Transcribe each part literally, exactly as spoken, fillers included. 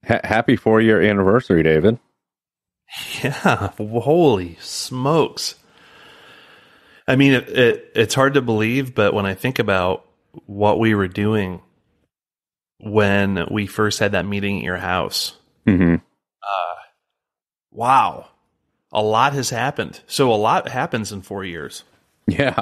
Ha- happy four year anniversary, David. Yeah, holy smokes. I mean, it, it, it's hard to believe, but when I think about what we were doing when we first had that meeting at your house, Mm-hmm. uh, wow, a lot has happened. So a lot happens in four years. Yeah.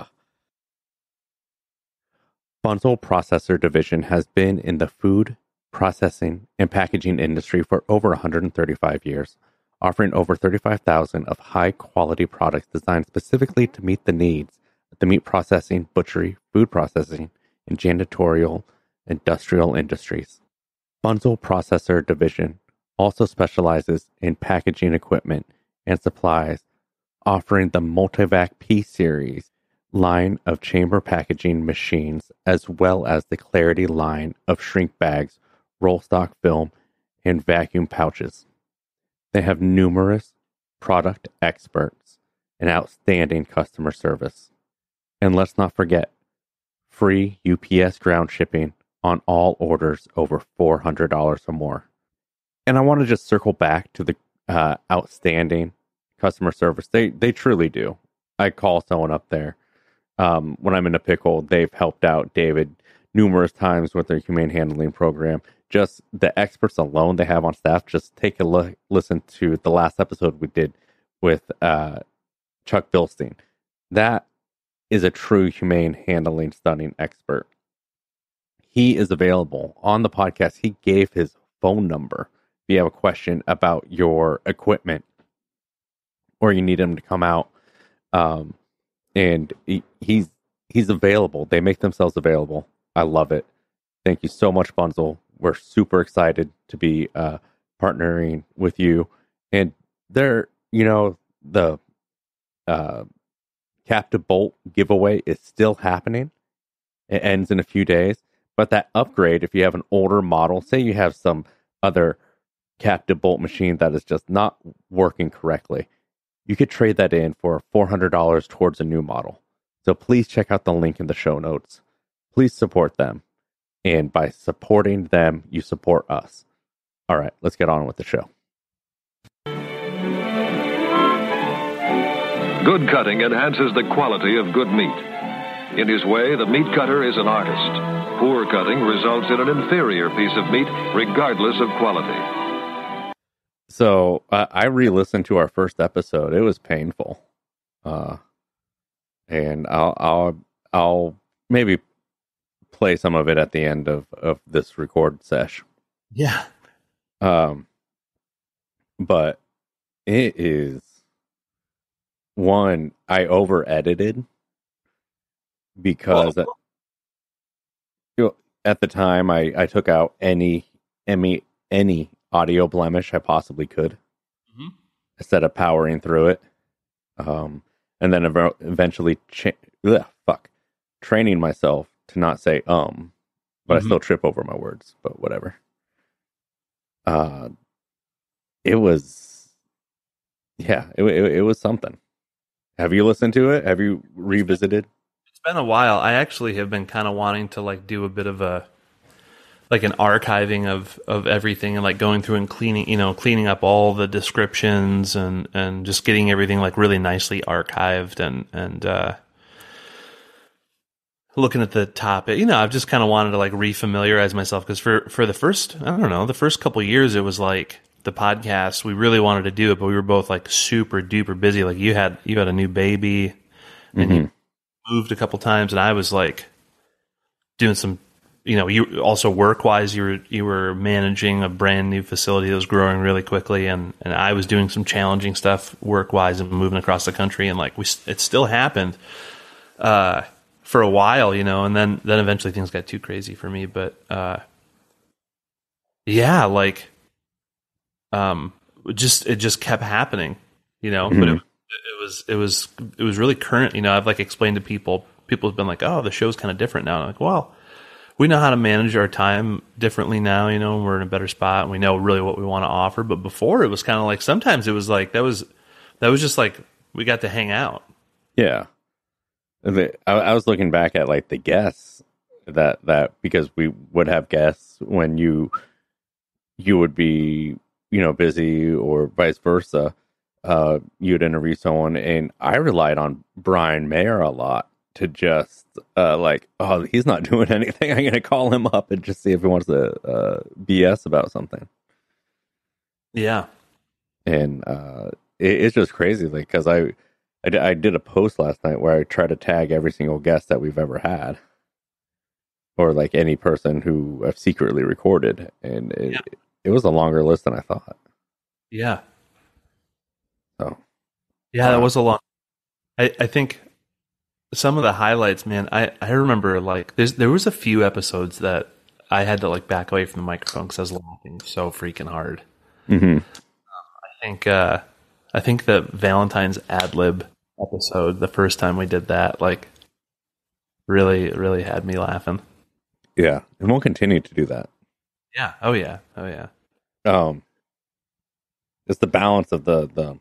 Bunzl Processor Division has been in the food, processing, and packaging industry for over one hundred thirty-five years, offering over thirty-five thousand of high-quality products designed specifically to meet the needs of the meat processing, butchery, food processing, and janitorial industrial industries. Bunzl Processor Division also specializes in packaging equipment and supplies, offering the Multivac P-Series line of chamber packaging machines, as well as the Clarity line of shrink bags, roll stock film, and vacuum pouches. They have numerous product experts and outstanding customer service. And let's not forget, free U P S ground shipping on all orders over four hundred dollars or more. And I want to just circle back to the uh, outstanding customer service. They they truly do. I call someone up there. Um, when I'm in a pickle, they've helped out David numerous times with their humane handling program. Just the experts alone they have on staff. Just take a look, listen to the last episode we did with uh, Chuck Bilstein. That is a true humane handling stunning expert. He is available on the podcast. He gave his phone number if you have a question about your equipment or you need him to come out. Um, and he, he's he's available. They make themselves available. I love it. Thank you so much, Bunzl. We're super excited to be uh, partnering with you. And they're, you know, the uh, Captive Bolt giveaway is still happening. It ends in a few days. But that upgrade, if you have an older model, say you have some other Captive Bolt machine that is just not working correctly, you could trade that in for four hundred dollars towards a new model. So please check out the link in the show notes. Please support them. And by supporting them, you support us. All right, let's get on with the show. Good cutting enhances the quality of good meat. In his way, the meat cutter is an artist. Poor cutting results in an inferior piece of meat, regardless of quality. So uh, I re-listened to our first episode. It was painful, uh, and I'll I'll I'll maybe play some of it at the end of, of this record sesh. Yeah. Um, but it is one I over edited because Well, you know, at the time I, I took out any any any audio blemish I possibly could mm-hmm. instead of powering through it. Um, and then ev- eventually cha- ugh, fuck training myself to not say um, but mm-hmm. I still trip over my words, but whatever. Uh, it was, yeah, it, it it was something. Have you listened to it? Have you revisited? It's been a while. I actually have been kind of wanting to like do a bit of a like an archiving of, of everything and like going through and cleaning, you know, cleaning up all the descriptions and, and just getting everything like really nicely archived and, and, uh, looking at the topic, you know, I've just kind of wanted to like refamiliarize myself because for, for the first, I don't know, the first couple of years, it was like the podcast, we really wanted to do it, but we were both like super duper busy. Like you had, you had a new baby and mm-hmm. you moved a couple times and I was like doing some, you know, you also work wise, you were, you were managing a brand new facility that was growing really quickly. And, and I was doing some challenging stuff work wise and moving across the country. And like we, it still happened, uh, for a while, you know, and then, then eventually things got too crazy for me. But, uh, yeah, like, um, just, it just kept happening, you know, mm-hmm. but it, it was, it was, it was really current. You know, I've like explained to people, people have been like, oh, the show's kind of different now. I'm like, well, we know how to manage our time differently now, you know, we're in a better spot and we know really what we want to offer. But before it was kind of like, sometimes it was like, that was, that was just like, we got to hang out. Yeah. I, I was looking back at like the guests that, that, because we would have guests when you you would be, you know, busy or vice versa. Uh, you'd interview someone, and I relied on Brian Mayer a lot to just uh, like, oh, he's not doing anything. I'm gonna call him up and just see if he wants to uh, B S about something. Yeah, and uh, it, it's just crazy, like because I, I d- I did a post last night where I try to tag every single guest that we've ever had, or like any person who I've secretly recorded, and it, Yeah. it was a longer list than I thought. yeah, So yeah. Wow. That was a long. I I think some of the highlights, man. I I remember like there's there was a few episodes that I had to like back away from the microphone because I was laughing so freaking hard. hmm I think uh, I think the Valentine's ad lib episode, the first time we did that, like really really had me laughing. yeah, and we'll continue to do that. Yeah. Oh yeah. Oh yeah. Um, it's the balance of the the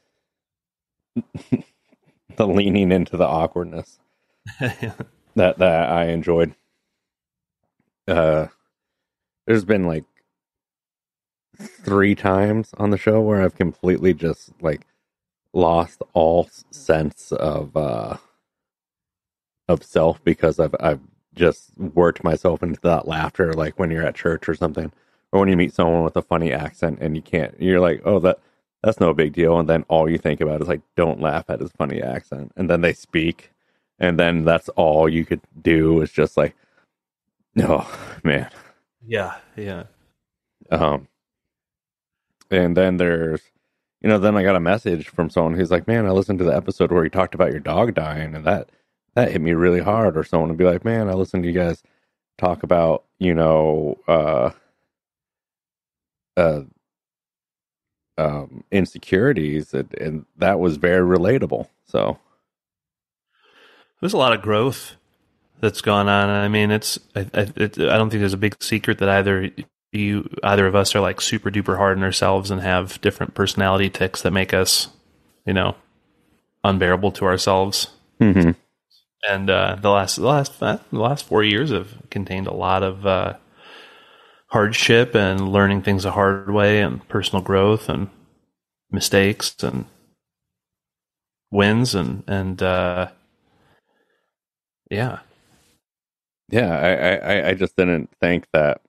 the leaning into the awkwardness that that I enjoyed. Uh, there's been like three times on the show where I've completely just like lost all sense of uh of self because I've I've just worked myself into that laughter, like when you're at church or something, or when you meet someone with a funny accent and you can't, you're like, oh, that that's no big deal, and then all you think about is like, don't laugh at his funny accent, and then they speak, and then that's all you could do is just like, oh man. Yeah. Yeah. Um, and then there's, you know, then I got a message from someone who's like, man, I listened to the episode where you talked about your dog dying, and that, that hit me really hard. Or someone would be like, man, I listened to you guys talk about, you know, uh, uh, um, insecurities, and, and that was very relatable. So There's a lot of growth that's gone on. I mean, it's I, I, it, I don't think there's a big secret that either you either of us are like super duper hard on ourselves and have different personality tics that make us, you know, unbearable to ourselves. mm-hmm. And uh, the last the last uh, the last four years have contained a lot of uh, hardship and learning things the hard way, and personal growth and mistakes and wins and and uh, yeah. Yeah, I, I, I just didn't think that.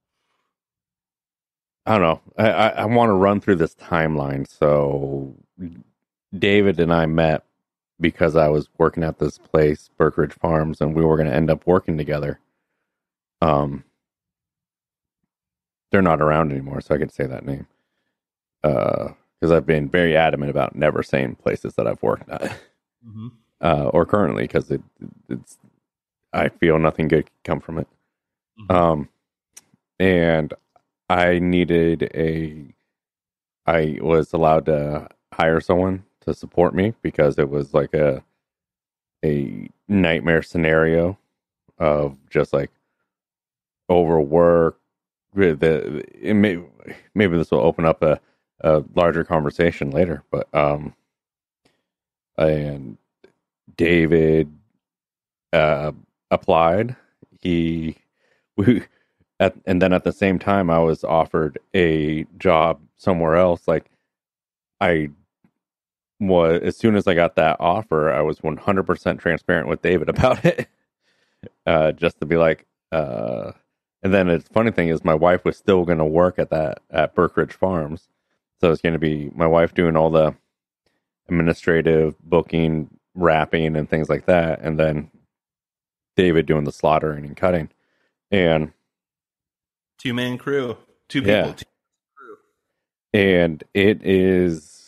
I don't know. I, I, I want to run through this timeline. So David and I met because I was working at this place, Berkridge Farms, and we were going to end up working together. Um, they're not around anymore, so I can say that name. Uh, because I've been very adamant about never saying places that I've worked at, Mm-hmm. uh, or currently, because it, it's. I feel nothing good can come from it. Mm-hmm. Um, and I needed a, I was allowed to hire someone to support me because it was like a, a nightmare scenario of just like overwork. The, it may, maybe this will open up a, a larger conversation later, but, um, and David, uh, applied. He, we, at, and then at the same time, I was offered a job somewhere else. Like, I was, as soon as I got that offer, I was one hundred percent transparent with David about it. uh, just to be like, uh, and then the funny thing is, my wife was still going to work at that, at Berkridge Farms. So it's going to be my wife doing all the administrative booking, wrapping, and things like that. And then David doing the slaughtering and cutting, and Two man crew, two people. Yeah. Two crew. and it is,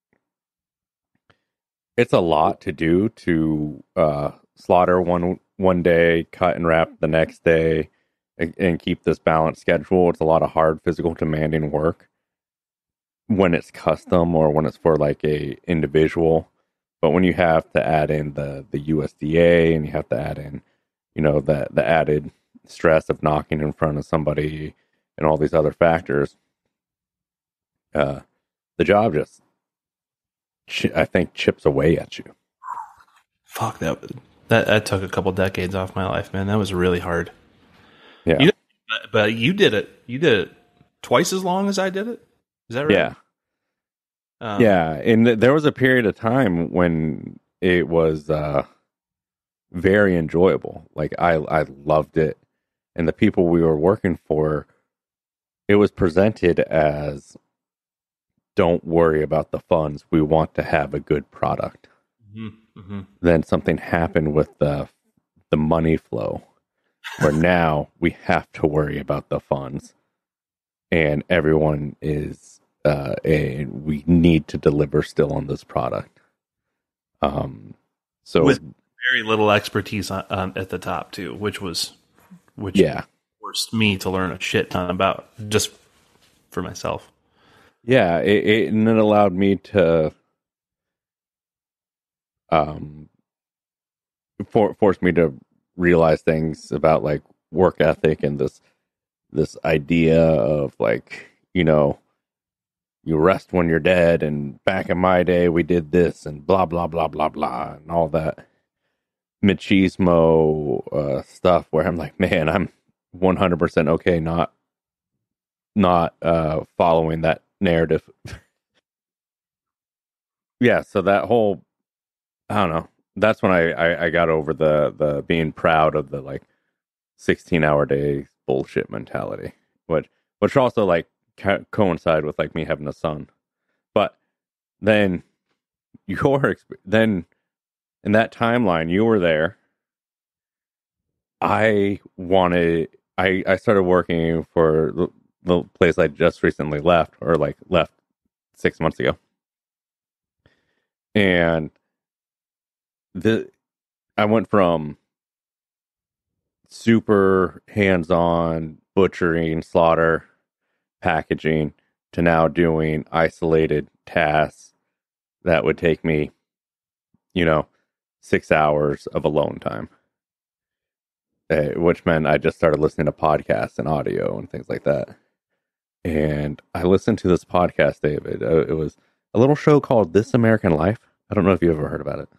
it's a lot to do to uh, slaughter one one day, cut and wrap the next day, and, and keep this balanced schedule. It's a lot of hard, physical, demanding work when it's custom or when it's for like a individual. But when you have to add in the the U S D A, and you have to add in, you know, the the added stress of knocking in front of somebody and all these other factors, uh, the job just, chi- I think, chips away at you. Fuck that, that. That took a couple decades off my life, man. That was really hard. Yeah. You, but, but you did it. You did it twice as long as I did it. Is that right? Yeah. Um, Yeah. And th- there was a period of time when it was uh, very enjoyable. Like I, I loved it. And the people we were working for, it was presented as, don't worry about the funds. We want to have a good product. Mm-hmm, mm-hmm. Then something happened with the the money flow, where now we have to worry about the funds, and everyone is uh, a we need to deliver still on this product. Um, so with very little expertise on, on at the top too, which was which yeah, forced me to learn a shit ton about just for myself. Yeah, it, it and it allowed me to um for, force me to realize things about like work ethic and this this idea of like, you know, you rest when you're dead, and back in my day we did this and blah blah blah blah blah and all that machismo uh, stuff where I'm like, man, I'm one hundred percent okay not not uh, following that narrative. Yeah, so that whole, I don't know. That's when I, I, I got over the, the being proud of the like sixteen hour day bullshit mentality, which which also like co- coincide with like me having a son. But then your exp- then in that timeline you were there. I wanted I I started working for the, the place I just recently left, or like left six months ago, and the I went from super hands-on butchering, slaughter, packaging to now doing isolated tasks that would take me, you know, six hours of alone time. Uh, which meant I just started listening to podcasts and audio and things like that. And I listened to this podcast, David. Uh, it was a little show called This American Life. I don't know if you've ever heard about it.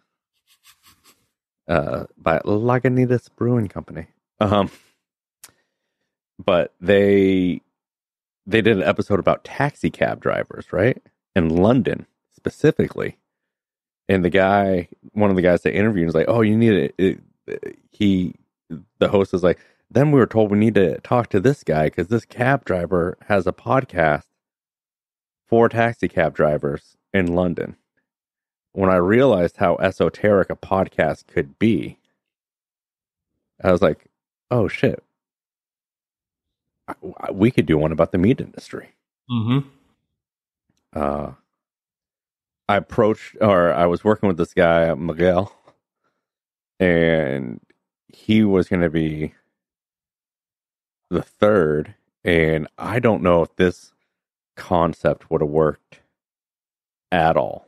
Uh, by Lagunitas Brewing Company. Um, but they they did an episode about taxi cab drivers, right? In London, specifically. And the guy, one of the guys they interviewed was like, oh, you need it. it, it he, the host is like, then we were told we need to talk to this guy because this cab driver has a podcast for taxi cab drivers in London. When I realized how esoteric a podcast could be, I was like, oh shit, we could do one about the meat industry. Mm-hmm. Uh, I approached, or I was working with this guy, Miguel, and he was going to be the third, and I don't know if this concept would have worked at all.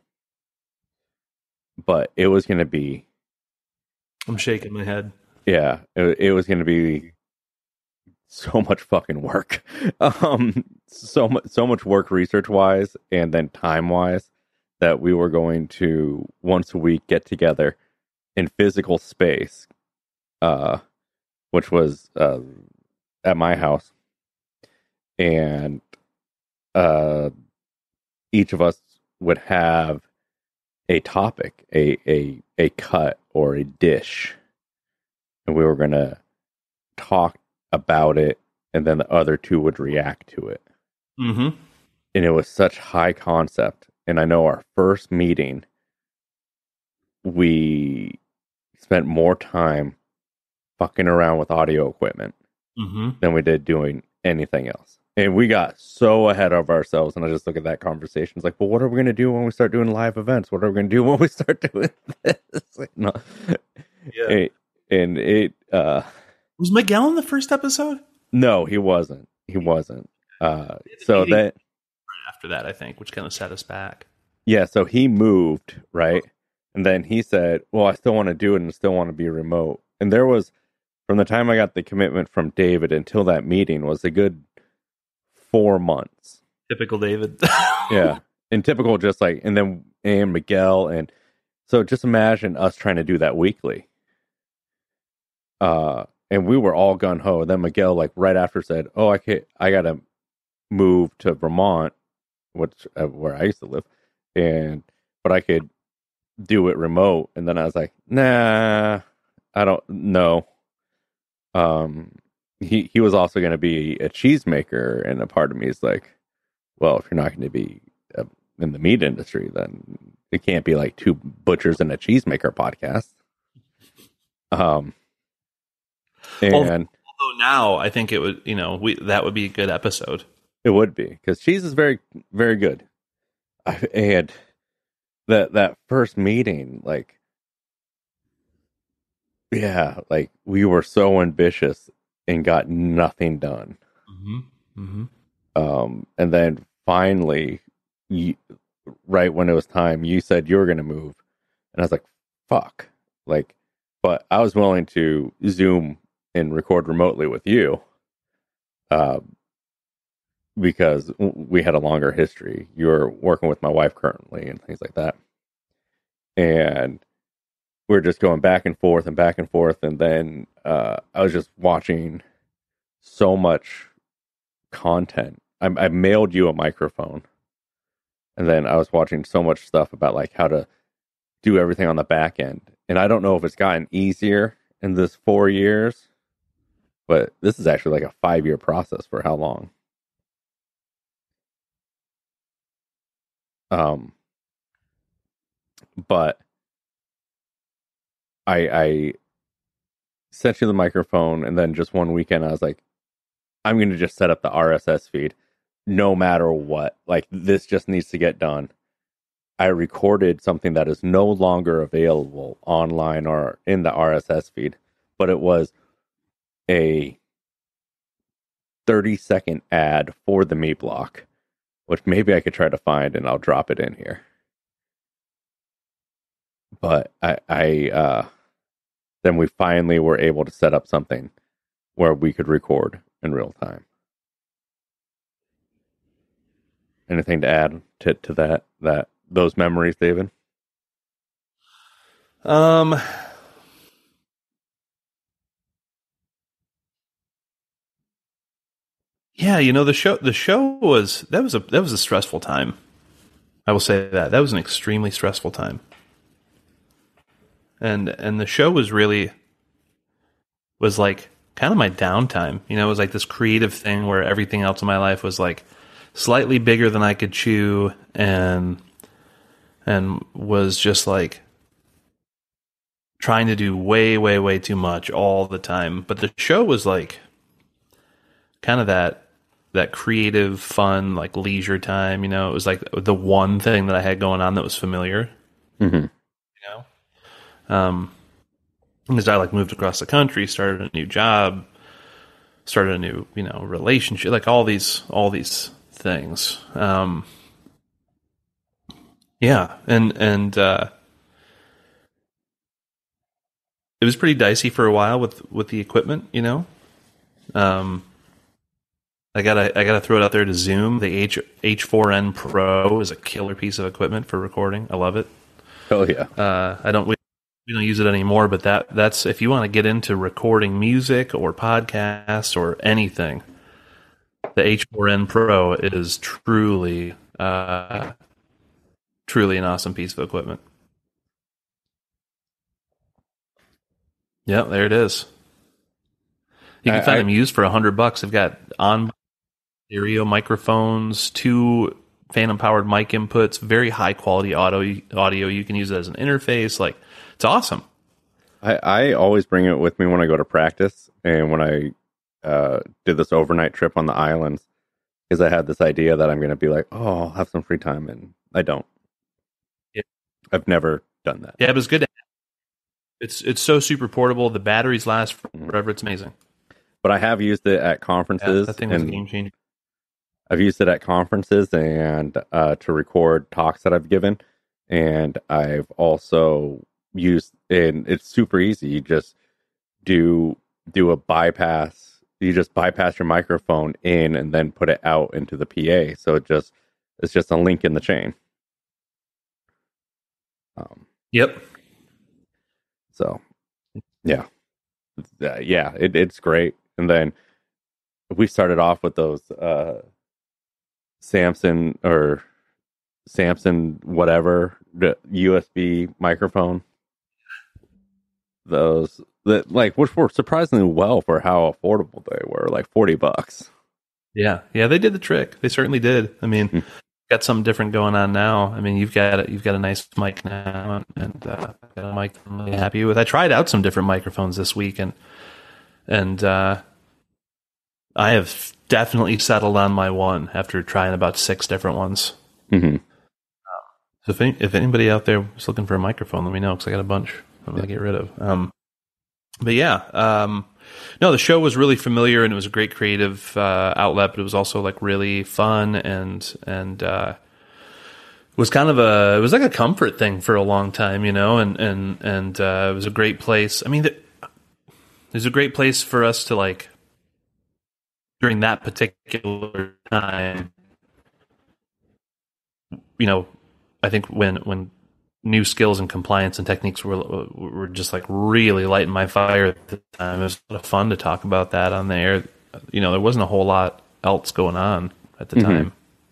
But it was going to be... I'm shaking my head. Yeah, it, it was going to be so much fucking work. Um, so much, so much work research-wise and then time-wise that we were going to, once a week, get together in physical space, uh, which was uh, at my house. And uh, each of us would have a topic, a, a, a cut or a dish. And we were going to talk about it, and then the other two would react to it. Mm-hmm. And it was such high concept. And I know our first meeting, we spent more time fucking around with audio equipment mm-hmm. than we did doing anything else. And we got so ahead of ourselves. And I just look at that conversation. It's like, well, what are we going to do when we start doing live events? What are we going to do when we start doing this? Like, no. Yeah. And, and it... Uh, was Miguel in the first episode? No, he wasn't. He wasn't. Uh, so that... After that, I think, which kind of set us back. Yeah, so he moved, right? And then he said, well, I still want to do it and still want to be remote. And there was, from the time I got the commitment from David until that meeting, was a good four months. Typical David. Yeah. And typical just like, and then and Miguel. And so just imagine us trying to do that weekly. Uh, and we were all gun-ho. Then Miguel, like right after said, oh, I can't, I got to move to Vermont, which uh, where I used to live, and but I could do it remote. And then I was like, nah, I don't know. Um, he he was also going to be a cheesemaker, and a part of me is like, well, if you're not going to be uh, in the meat industry, then it can't be like two butchers and a cheesemaker podcast. Um, and although now I think it would, you know, we that would be a good episode. It would be, because cheese is very, very good. I had that that first meeting, like, yeah, like we were so ambitious and got nothing done. Mm-hmm. Mm-hmm. Um, and then finally, you, right when it was time, you said you were going to move, and I was like, "Fuck!" Like, but I was willing to Zoom and record remotely with you. Um. Because we had a longer history. You were working with my wife currently and things like that. And we we're just going back and forth and back and forth. And then uh, I was just watching so much content. I, I mailed you a microphone. And then I was watching so much stuff about like how to do everything on the back end. And I don't know if it's gotten easier in this four years, but this is actually like a five year process for how long? Um, but I, I sent you the microphone, and then just one weekend I was like, I'm going to just set up the R S S feed no matter what. Like, this just needs to get done. I recorded something that is no longer available online or in the R S S feed, but it was a thirty second ad for the meat block, which maybe I could try to find, and I'll drop it in here. But I, I uh, then we finally were able to set up something where we could record in real time. Anything to add to, to that, that, those memories, David? Um, yeah, you know, the show, the show was, that was a, that was a stressful time. I will say that that was an extremely stressful time. And, and the show was really, was like kind of my downtime. You know, it was like this creative thing where everything else in my life was like slightly bigger than I could chew, and, and was just like trying to do way, way, way too much all the time. But the show was like kind of that, that creative, fun, like leisure time. You know, it was like the one thing that I had going on that was familiar. Mm-hmm. You know, um, because I like moved across the country, started a new job, started a new, you know, relationship, like all these, all these things. Um, yeah. And, and, uh, it was pretty dicey for a while with, with the equipment, you know. Um, I gotta, I gotta throw it out there to Zoom. The H H four N Pro is a killer piece of equipment for recording. I love it. Oh yeah. Uh, I don't, we, we don't use it anymore, but that, that's, if you want to get into recording music or podcasts or anything, the H four N Pro is truly, uh, truly an awesome piece of equipment. Yeah, there it is. You can I, find I, them used for a hundred bucks. They've got on stereo microphones, two phantom powered mic inputs, very high quality audio. Audio. You can use it as an interface. Like, it's awesome. I, I always bring it with me when I go to practice, and when I uh, did this overnight trip on the islands, because I had this idea that I'm going to be like, oh, I'll have some free time, and I don't. Yeah. I've never done that. Yeah, it was good to It's it's so super portable. The batteries last forever. It's amazing. But I have used it at conferences. Yeah, that thing was a game changer. I've used it at conferences and uh, to record talks that I've given. And I've also used, and it's super easy. You just do do a bypass. You just bypass your microphone in and then put it out into the P A. So it just it's just a link in the chain. Um, yep. So, yeah, uh, yeah, it, it's great. And then we started off with those uh, Samson or Samson whatever, the U S B microphone. Those that like which were surprisingly well for how affordable they were, like forty bucks. Yeah, yeah, they did the trick. They certainly did. I mean, mm. got something different going on now. I mean, you've got you've got a nice mic now, and uh, got a mic I'm really happy with. I tried out some different microphones this week, and and uh, I have definitely settled on my one after trying about six different ones. Mm-hmm. So if any, if anybody out there is looking for a microphone, let me know because I got a bunch I'm gonna get rid of. Um, but yeah. Um, No, the show was really familiar and it was a great creative uh, outlet, but it was also like really fun and and uh, was kind of a it was like a comfort thing for a long time, you know, and and and uh, it was a great place. I mean, the, it was a great place for us to like during that particular time. You know, I think when when. new skills and compliance and techniques were were just like really lighting my fire at the time. It was a lot of fun to talk about that on the air. You know, there wasn't a whole lot else going on at the mm-hmm. time.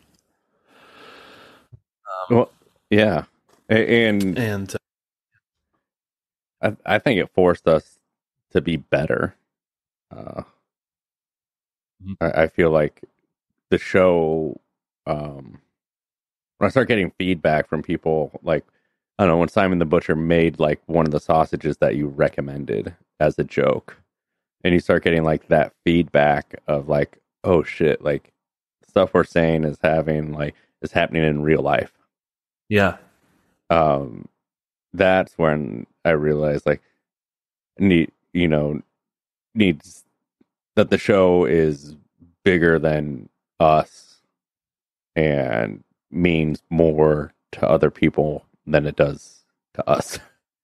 Um, well, yeah, and and uh, I I think it forced us to be better. Uh, mm-hmm. I, I feel like the show. Um, when I start getting feedback from people, like. I don't know, when Simon the Butcher made like one of the sausages that you recommended as a joke, and you start getting like that feedback of like, oh shit, like stuff we're saying is having like is happening in real life. Yeah. Um, that's when I realized like need you know needs that the show is bigger than us and means more to other people than it does to us.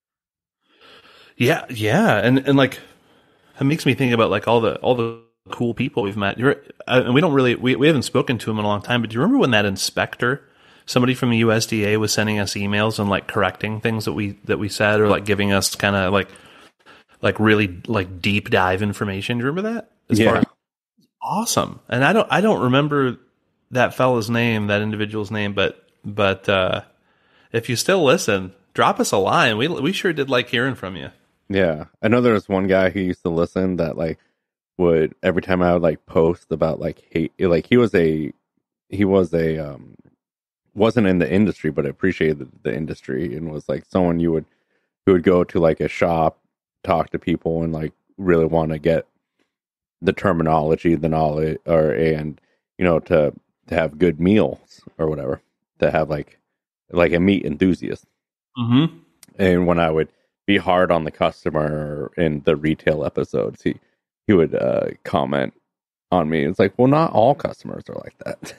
Yeah, yeah, and and like it makes me think about like all the all the cool people we've met. You're, uh, and we don't really we we haven't spoken to him in a long time. But do you remember when that inspector, somebody from the U S D A, was sending us emails and like correcting things that we that we said or like giving us kind of like like really like deep dive information? Do you remember that? As yeah. far as, awesome. And I don't I don't remember that fella's name, that individual's name, but but. uh If you still listen, drop us a line. We we sure did like hearing from you. Yeah. I know there was one guy who used to listen that like would every time I would like post about like hate like he was a he was a um wasn't in the industry but appreciated the, the industry and was like someone you would who would go to like a shop, talk to people and like really want to get the terminology, the knowledge or and you know to to have good meals or whatever. To have like like a meat enthusiast. Mm-hmm. And when I would be hard on the customer in the retail episodes, he, he would uh, comment on me. It's like, well, not all customers are like that.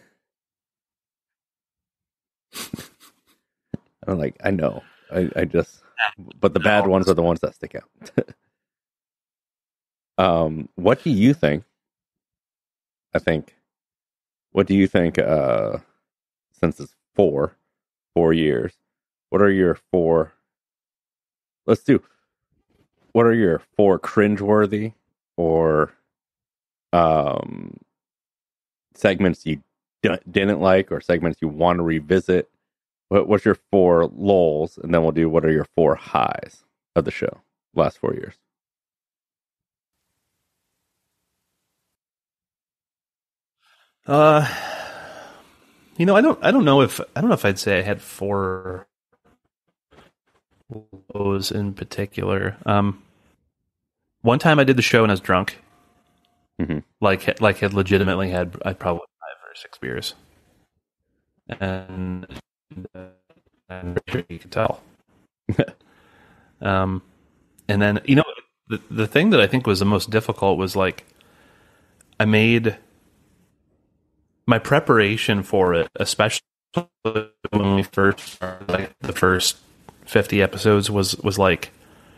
I'm like, I know. I, I just, but the bad ones are the ones that stick out. um, what do you think? I think, what do you think, uh, since it's four, Four years. What are your four? Let's do. What are your four cringeworthy or um segments you d- didn't like or segments you want to revisit? What, what's your four lulls, and then we'll do what are your four highs of the show last four years. Uh. You know, I don't. I don't know if I don't know if I'd say I had four lows in particular. Um, one time I did the show and I was drunk, mm-hmm. like like had legitimately had I probably five or six beers, and uh, I'm sure you can tell. um, and then you know the the thing that I think was the most difficult was like I made. My preparation for it, especially when we first started, like the first fifty episodes, was was like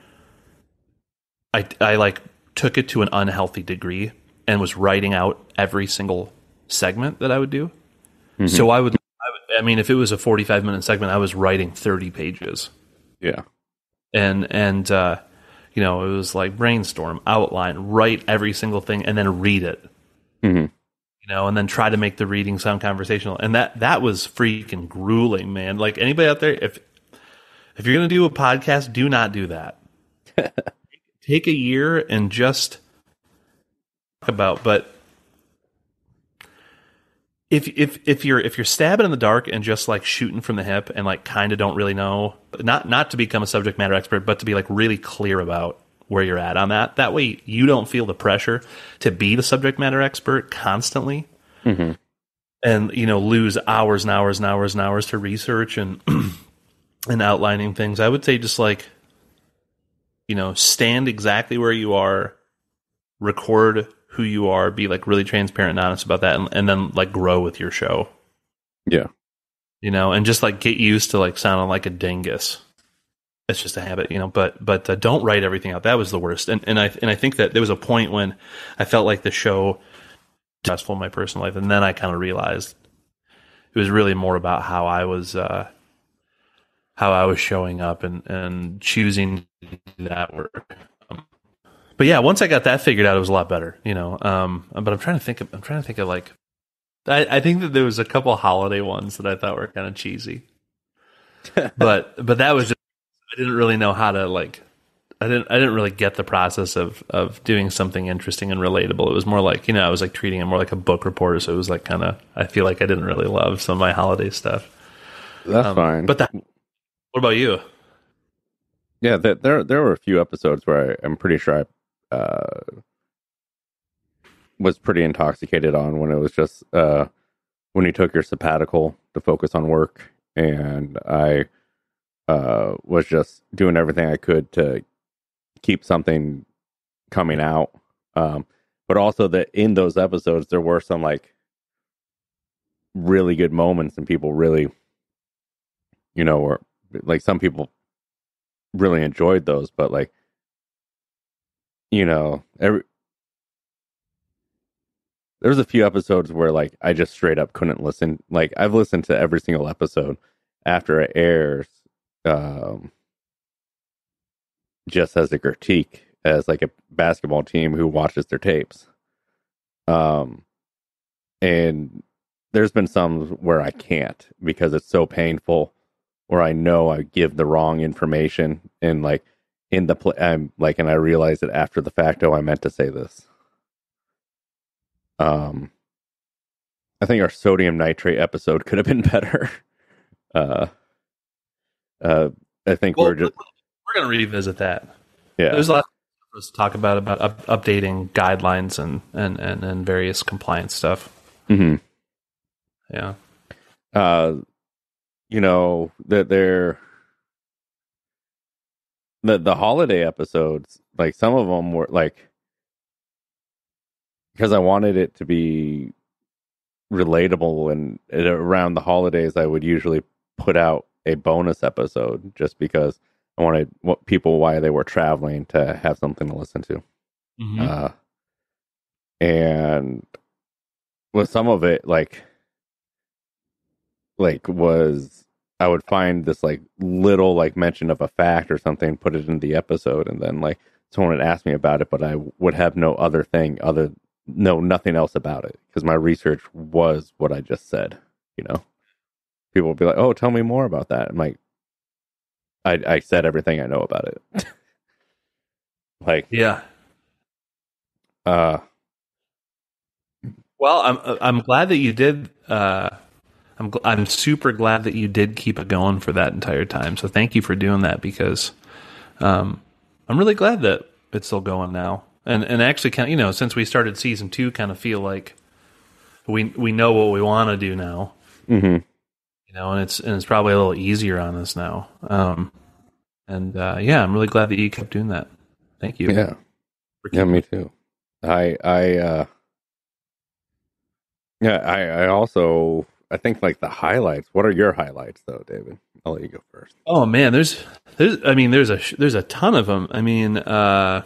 I I like took it to an unhealthy degree and was writing out every single segment that I would do. Mm-hmm. So I would, I would, I mean, if it was a forty-five minute segment, I was writing thirty pages. Yeah, and and uh, you know, it was like brainstorm, outline, write every single thing, and then read it. Mm-hmm. you know, and then try to make the reading sound conversational. And that, that was freaking grueling, man. Like anybody out there, if, if you're going to do a podcast, do not do that. Take a year and just talk about, but if, if, if you're, if you're stabbing in the dark and just like shooting from the hip and like kind of don't really know, not, not to become a subject matter expert, but to be like really clear about where you're at on that. That way you don't feel the pressure to be the subject matter expert constantly mm-hmm. and, you know, lose hours and hours and hours and hours to research and, and outlining things. I would say just like, you know, stand exactly where you are, record who you are, be like really transparent and honest about that. And, and then like grow with your show. Yeah. You know, and just like get used to like sounding like a dingus. It's just a habit, you know, but, but uh, don't write everything out. That was the worst. And, and I, and I think that there was a point when I felt like the show was stressful in my personal life. And then I kind of realized it was really more about how I was, uh, how I was showing up and, and choosing to do that work. Um, but yeah, once I got that figured out, it was a lot better, you know, um, but I'm trying to think of, I'm trying to think of like, I, I think that there was a couple holiday ones that I thought were kind of cheesy, but, but that was just, I didn't really know how to like, I didn't, I didn't really get the process of, of doing something interesting and relatable. It was more like, you know, I was like treating it more like a book reporter. So it was like kind of, I feel like I didn't really love some of my holiday stuff. That's um, fine. But that, what about you? Yeah, there, there, there were a few episodes where I, I'm pretty sure I, uh, was pretty intoxicated on when it was just, uh, when you took your sabbatical to focus on work and I, Uh, was just doing everything I could to keep something coming out. Um, but also that in those episodes, there were some like really good moments and people really, you know, or like some people really enjoyed those, but like, you know, every, there's a few episodes where like I just straight up couldn't listen. Like I've listened to every single episode after it airs. Um, just as a critique, as like a basketball team who watches their tapes. Um, and there's been some where I can't because it's so painful, or I know I give the wrong information, and like in the play, I'm like, and I realize it after the fact. Oh, I meant to say this. Um, I think our sodium nitrate episode could have been better. uh. Uh, I think well, we're just we're going to revisit that. Yeah, there's a lot for us to talk about about up, updating guidelines and, and, and, and various compliance stuff. Mm-hmm. Yeah, uh, you know that they're the the holiday episodes. Like some of them were like because I wanted it to be relatable, and it, around the holidays, I would usually put out a bonus episode just because I wanted what people why they were traveling to have something to listen to. Mm-hmm. Uh, and with some of it, like, like was I would find this like little like mention of a fact or something, put it in the episode, and then like someone would ask me about it, but I would have no other thing other no nothing else about it because my research was what I just said, you know. People will be like, "Oh, tell me more about that." I'm like, "I I said everything I know about it." Like, yeah. Uh, well, I'm I'm glad that you did. Uh, I'm gl- I'm super glad that you did keep it going for that entire time. So thank you for doing that because, um, I'm really glad that it's still going now. And and actually, kind of, you know, since we started season two, kind of feel like we we know what we want to do now. Mm-hmm. You know, and it's and it's probably a little easier on us now. Um, and uh, yeah, I'm really glad that you kept doing that. Thank you. Yeah, yeah, me too. I I uh, yeah, I I also I think like the highlights. What are your highlights though, David? I'll let you go first. Oh man, there's there's I mean there's a there's a ton of them. I mean, uh,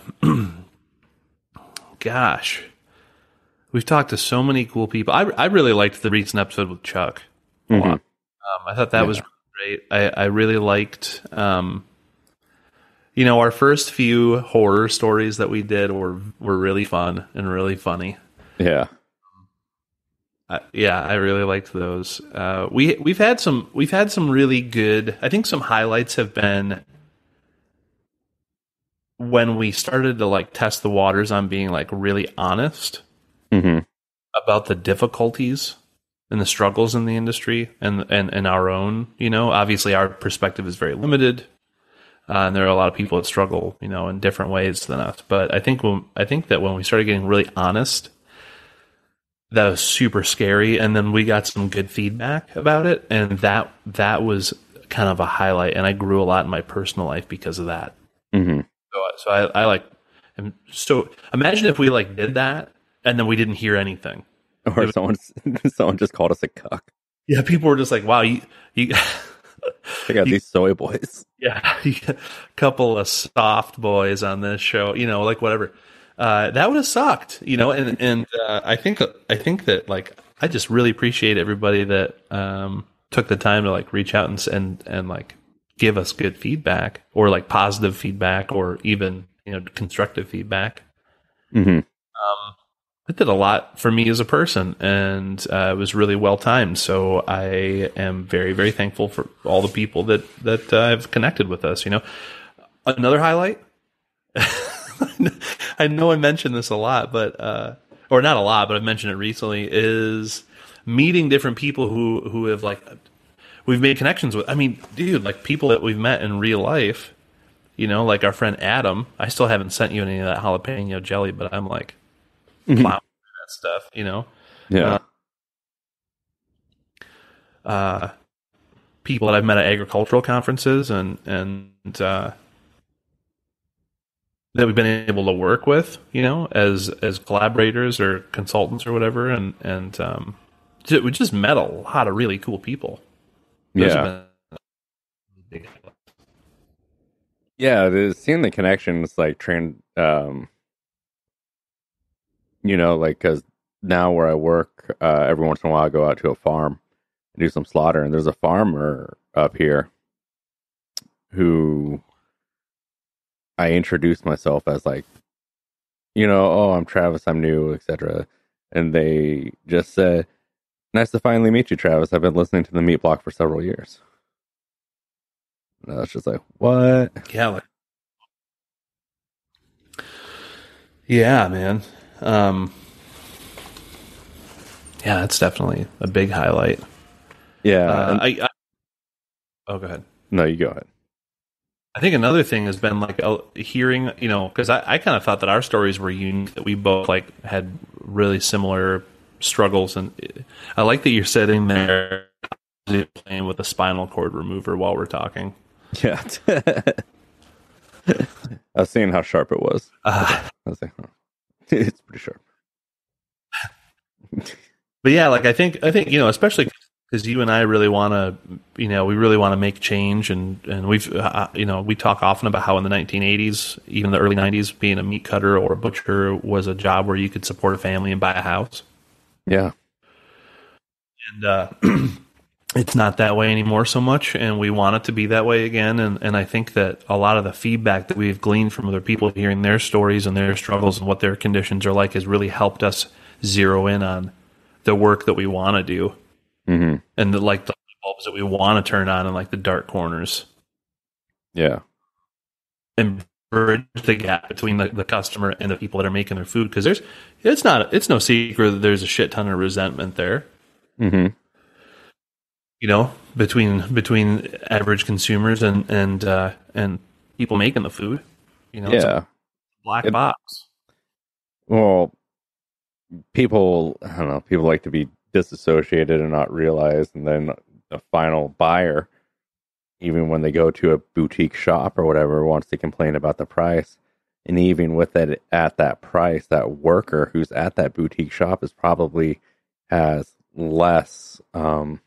gosh, we've talked to so many cool people. I I really liked the recent episode with Chuck a Mm-hmm. lot. Um, I thought that yeah. was great. I, I really liked, um, you know, our first few horror stories that we did were, were really fun and really funny. Yeah. Uh, yeah, I really liked those. Uh, we we've had some we've had some really good. I think some highlights have been when we started to like test the waters on being like really honest Mm-hmm. about the difficulties and the struggles in the industry and and and our own. You know, obviously our perspective is very limited, uh, and there are a lot of people that struggle, you know, in different ways than us. But I think when I think that when we started getting really honest, that was super scary, and then we got some good feedback about it, and that that was kind of a highlight, and I grew a lot in my personal life because of that. Mm-hmm. So, so I, I like, and so imagine if we like did that, and then we didn't hear anything, Or It was- someone someone just called us a cuck. yeah, people were just like, "Wow, you, you, They got You- these soy boys. yeah, you got a couple of soft boys on this show, you know, like whatever." Uh, that would have sucked, you know, and and uh, I think I think that like I just really appreciate everybody that um, took the time to like reach out and and and like give us good feedback or like positive feedback or even, you know, constructive feedback. Mm-hmm. Um, it did a lot for me as a person, and uh, it was really well timed. So I am very very thankful for all the people that that uh, have connected with us. You know, another highlight. I know I mentioned this a lot, but uh, or not a lot, but I've mentioned it recently. Is meeting different people who who have like we've made connections with. I mean, dude, like people that we've met in real life. You know, like our friend Adam. I still haven't sent you any of that jalapeno jelly, but I'm like Mhm. plowing through that stuff. You know, Yeah. uh, uh, people that I've met at agricultural conferences and and uh, that we've been able to work with, you know, as as collaborators or consultants or whatever, and and um, ju- we just met a lot of really cool people. Those have Yeah. been big- Yeah, it is seeing the connections, like train, um, you know, like because now where I work, uh, every once in a while I go out to a farm and do some slaughter, and there's a farmer up here who I introduced myself as like, you know, oh, I'm Travis, I'm new, et cetera. And they just said, "Nice to finally meet you, Travis. I've been listening to the Meat Block for several years." And I was just like, what? Yeah, like, yeah, man. Um, yeah, that's definitely a big highlight. Yeah. Uh, and- I, I oh, go ahead. no, you go ahead. I think another thing has been like uh, hearing, you know, because I, I kind of thought that our stories were unique, that we both like had really similar struggles, and I like that you're sitting there playing with a spinal cord remover while we're talking. Yeah. I was seeing how sharp it was. Uh, I was like, huh. It's pretty sharp. but yeah, like I think I think you know, especially because you and I really want to, you know, we really want to make change, and and we've uh, you know, we talk often about how in the nineteen eighties, even the early nineties, being a meat cutter or a butcher was a job where you could support a family and buy a house. Yeah. And uh, it's not that way anymore so much, and we want it to be that way again. And, and I think that a lot of the feedback that we've gleaned from other people, hearing their stories and their struggles and what their conditions are like, has really helped us zero in on the work that we want to do, Mm-hmm. and the, like the bulbs that we want to turn on, and like the dark corners, Yeah. and bridge the gap between the, the customer and the people that are making their food. Because there's, it's not, it's no secret that there's a shit ton of resentment there. Mm-hmm. You know, between between average consumers and and uh, and people making the food. You know, it's Yeah. a black It- box. Well, people, I don't know, people like to be disassociated and not realize, and then the final buyer, even when they go to a boutique shop or whatever, wants to complain about the price. And even with it at that price, that worker who's at that boutique shop is probably has less, um,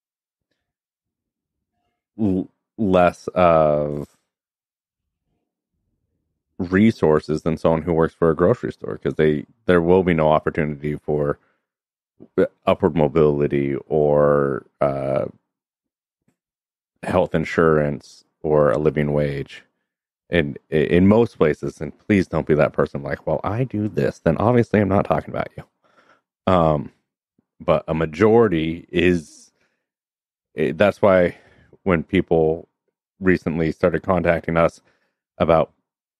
l- less of resources than someone who works for a grocery store, because they there will be no opportunity for upward mobility or uh, health insurance or a living wage in in most places. And please don't be that person like, well, I do this, then obviously I'm not talking about you. Um, but a majority is. It, that's why when people recently started contacting us about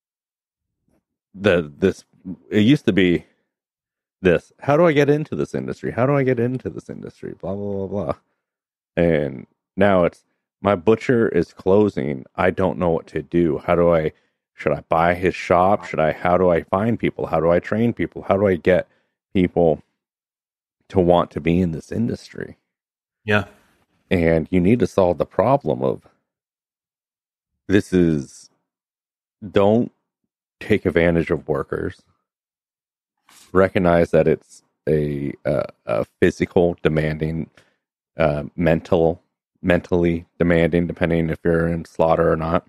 the this, it used to be this. How do I get into this industry? How do I get into this industry? Blah blah blah blah. And now it's my butcher is closing. I don't know what to do. How do I? Should I buy his shop? Should I? How do I find people? How do I train people? How do I get people to want to be in this industry? Yeah. And you need to solve the problem of this is don't take advantage of workers. Recognize that it's a a, a physical demanding, uh, mental mentally demanding, depending if you're in slaughter or not.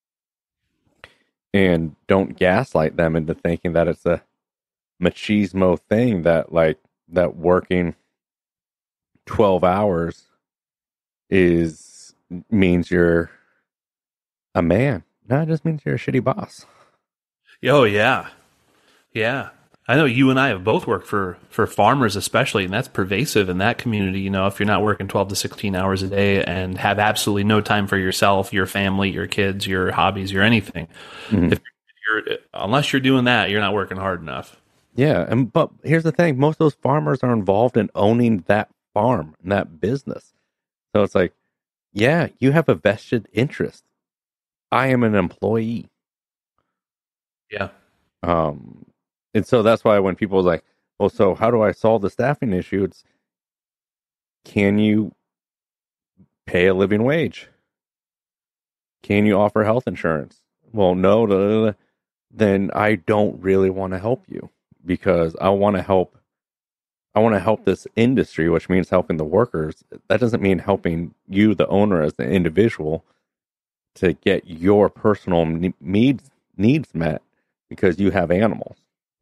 And don't gaslight them into thinking that it's a machismo thing that like that working twelve hours is means you're a man. No, it just means you're a shitty boss. Oh yeah. Yeah. I know you and I have both worked for, for farmers especially, and that's pervasive in that community. You know, if you're not working twelve to sixteen hours a day and have absolutely no time for yourself, your family, your kids, your hobbies, your anything, mm-hmm. if you're, unless you're doing that, you're not working hard enough. Yeah. And, but here's the thing. Most of those farmers are involved in owning that farm and that business. So it's like, yeah, you have a vested interest. I am an employee. Yeah. Um, And so that's why when people are like, well, so how do I solve the staffing issue? It's, can you pay a living wage? Can you offer health insurance? Well, no, blah, blah, blah. Then I don't really want to help you because I want to help. I want to help this industry, which means helping the workers. That doesn't mean helping you, the owner, as the individual, to get your personal needs needs met because you have animals.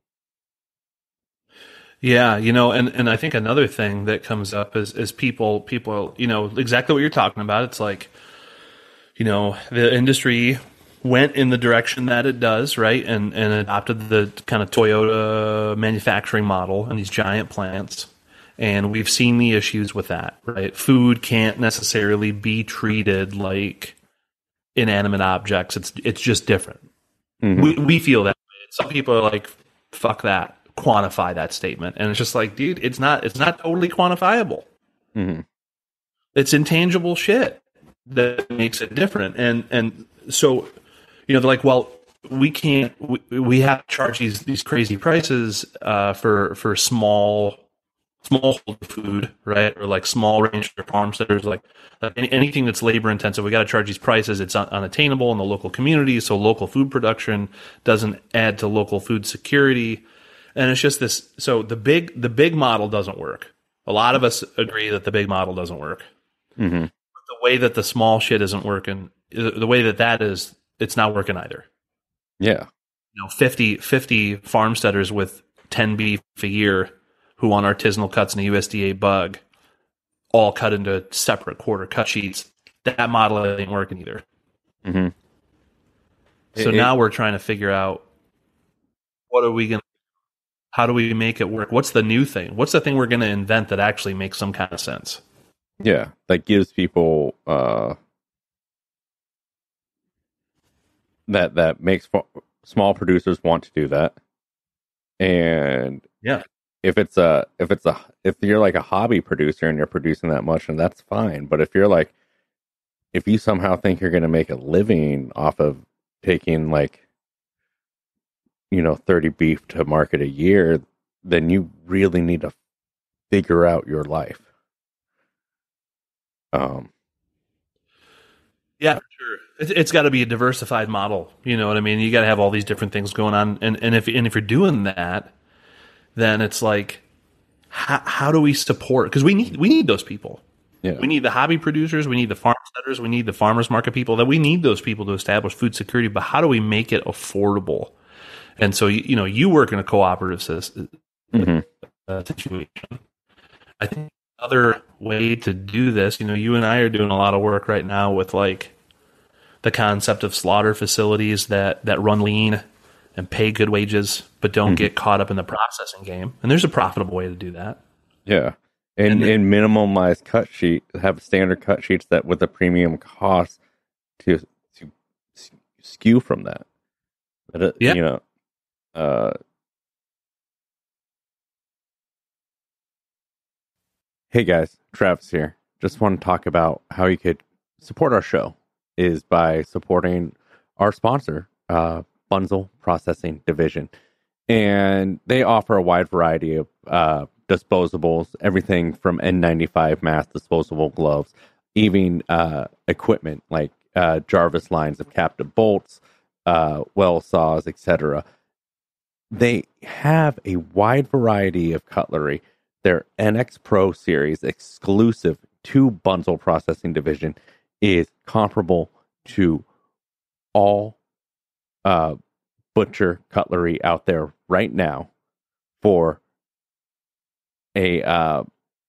Yeah, you know, and, and I think another thing that comes up is, is people, people, you know, exactly what you're talking about. It's like, you know, the industry went in the direction that it does, right? And, and adopted the kind of Toyota manufacturing model and these giant plants. And we've seen the issues with that, right? Food can't necessarily be treated like inanimate objects. It's, it's just different. Mm-hmm. We, we feel that way. Some people are like, fuck that. Quantify that statement, and it's just like, dude, it's not it's not totally quantifiable. Mm-hmm. It's intangible shit that makes it different. And and so, you know, they're like, well, we can't we, we have to charge these these crazy prices uh for for small small food, right? Or like small range farmsteaders, like, like any, anything that's labor intensive, we got to charge these prices. It's un- unattainable in the local community, so local food production doesn't add to local food security. And it's just this. So the big the big model doesn't work. A lot of us agree that the big model doesn't work. Mm-hmm. But the way that the small shit isn't working, the way that that is, it's not working either. Yeah. You know, fifty, fifty farmsteaders with ten beef a year who want artisanal cuts and a U S D A bug, all cut into separate quarter cut sheets. That model ain't working either. Mm-hmm. So it, now it, we're trying to figure out, what are we going to How do we make it work? What's the new thing? What's the thing we're going to invent that actually makes some kind of sense? Yeah, that gives people uh, that that makes fo- small producers want to do that. And yeah, if it's a if it's a if you're like a hobby producer and you're producing that much, and that's fine. But if you're like if you somehow think you're going to make a living off of taking like you know, thirty beef to market a year, then you really need to figure out your life. Um, yeah, for sure. It's, it's got to be a diversified model. You know what I mean? You got to have all these different things going on. And, and if, and if you're doing that, then it's like, how, how do we support? Cause we need, we need those people. Yeah. We need the hobby producers. We need the farmsteaders. We need the farmers market people. That we need those people to establish food security, but how do we make it affordable? And so, you, you know, you work in a cooperative system, mm-hmm. uh, situation. I think another way to do this, you know, you and I are doing a lot of work right now with like the concept of slaughter facilities that, that run lean and pay good wages, but don't mm-hmm. get caught up in the processing game. And there's a profitable way to do that. Yeah. And, And the- and minimalized cut sheet, have standard cut sheets that with a premium cost to to skew from that. That it, Yeah. You know, uh, hey guys, Travis here. Just want to talk about how you could support our show is by supporting our sponsor, uh, Bunzl Processing Division. And they offer a wide variety of uh, disposables, everything from N ninety-five mask disposable gloves, even uh, equipment like uh, Jarvis lines of captive bolts, uh, well saws, et cetera. They have a wide variety of cutlery. Their N X Pro series, exclusive to Bunzl Processing Division, is comparable to all uh, butcher cutlery out there right now for a uh,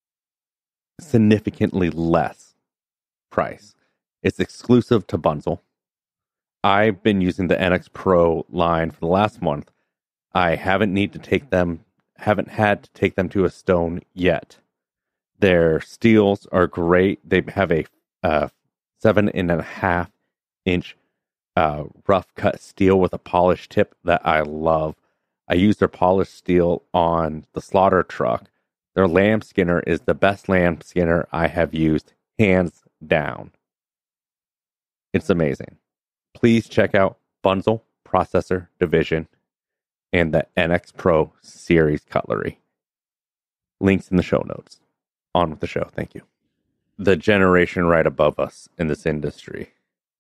significantly less price. It's exclusive to Bunzl. I've been using the N X Pro line for the last month. I haven't need to take them, haven't had to take them to a stone yet. Their steels are great. They have a uh, seven and a half inch uh, rough cut steel with a polished tip that I love. I use their polished steel on the slaughter truck. Their lamb skinner is the best lamb skinner I have used, hands down. It's amazing. Please check out Bunzl Processor Division and the N X Pro series cutlery. Links in the show notes. On with the show. Thank you. The generation right above us in this industry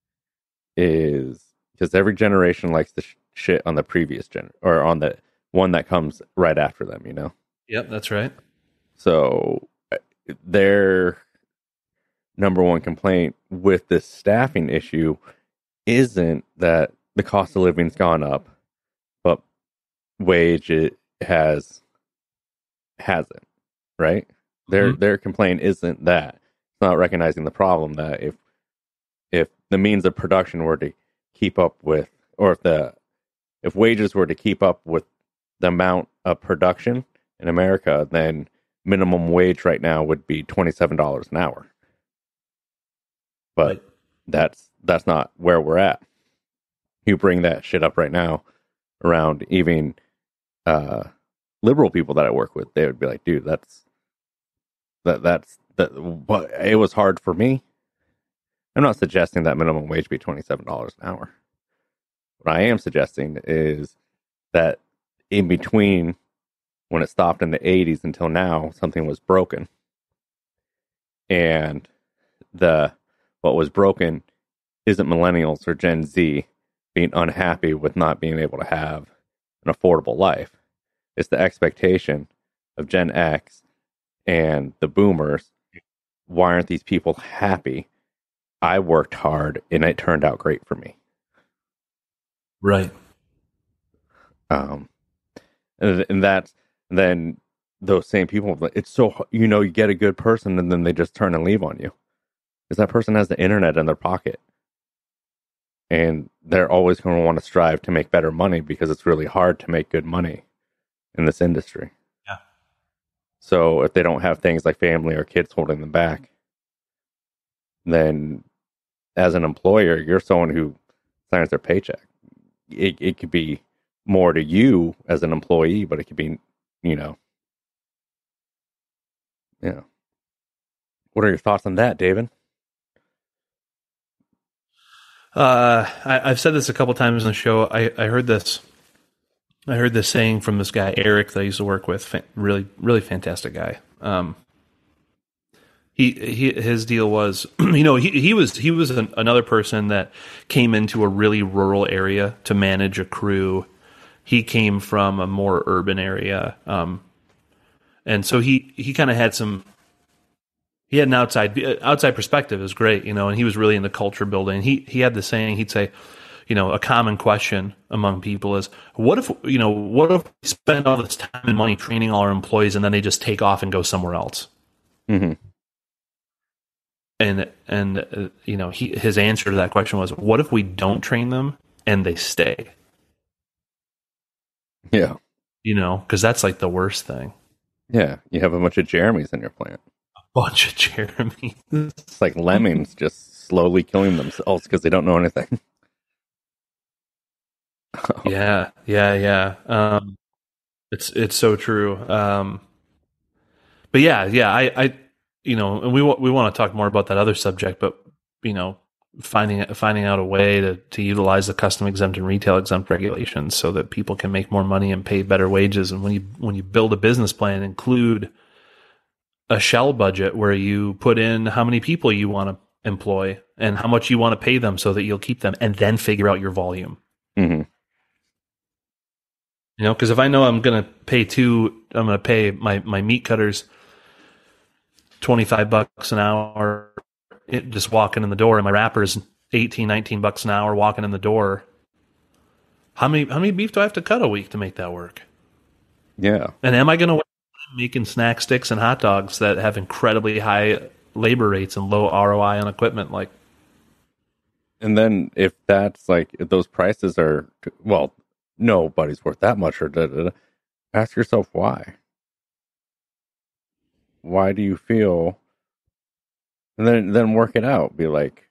is, because every generation likes to sh- shit on the previous gen or on the one that comes right after them, you know? Yep, that's right. So their number one complaint with this staffing issue isn't that the cost of living's gone up, but wage it has hasn't, right? Their Mhm. their complaint isn't that. It's not recognizing the problem that if if the means of production were to keep up with, or if the if wages were to keep up with the amount of production in America, then minimum wage right now would be twenty-seven dollars an hour. But Right. that's that's not where we're at. You bring that shit up right now around even uh, liberal people that I work with, they would be like, dude, that's that that's that what it was hard for me. I'm not suggesting that minimum wage be twenty-seven dollars an hour. What I am suggesting is that in between when it stopped in the eighties until now, something was broken. And the what was broken isn't millennials or Gen Z being unhappy with not being able to have an affordable life. It's the expectation of Gen X and the boomers. Why aren't these people happy? I worked hard and it turned out great for me. Right. Um, and, and that's then those same people. It's so, you know, you get a good person and then they just turn and leave on you because that person has the internet in their pocket. And they're always going to want to strive to make better money because it's really hard to make good money in this industry. Yeah. So if they don't have things like family or kids holding them back, then as an employer, you're someone who signs their paycheck. It it could be more to you as an employee, but it could be, you know, yeah. What are your thoughts on that, David? Uh, I, I've said this a couple times in the show. I, I heard this. I heard this saying from this guy Eric that I used to work with. Fa- really, really fantastic guy. Um, he, he his deal was, you know, he he was he was an, another person that came into a really rural area to manage a crew. He came from a more urban area, um, and so he he kind of had some. He had an outside outside perspective. It was great, you know, and he was really into culture building. He he had this saying. He'd say, you know, a common question among people is, what if, you know, what if we spend all this time and money training all our employees and then they just take off and go somewhere else? Mm-hmm. And and uh, you know, he his answer to that question was, what if we don't train them and they stay? Yeah. You know, because that's like the worst thing. Yeah, you have a bunch of Jeremys in your plant. A bunch of Jeremy. It's like lemmings just slowly killing themselves because they don't know anything. Yeah, yeah, yeah. Um, it's it's so true. Um, but yeah, yeah. I, I, you know, and we wa- we want to talk more about that other subject, but you know, finding finding out a way to to utilize the custom exempt and retail exempt regulations so that people can make more money and pay better wages. And when you when you build a business plan, include a shell budget where you put in how many people you want to employ and how much you want to pay them so that you'll keep them, and then figure out your volume. Mm-hmm. You know, because if I know I'm going to pay two, I'm going to pay my, my meat cutters twenty-five bucks an hour, it, just walking in the door, and my wrappers eighteen, nineteen bucks an hour walking in the door. How many, how many beef do I have to cut a week to make that work? Yeah. And am I going to making snack sticks and hot dogs that have incredibly high labor rates and low R O I on equipment? Like, and then if that's like, if those prices are, well, nobody's worth that much, or da, da, da, ask yourself why. Why do you feel? And then then work it out. Be like,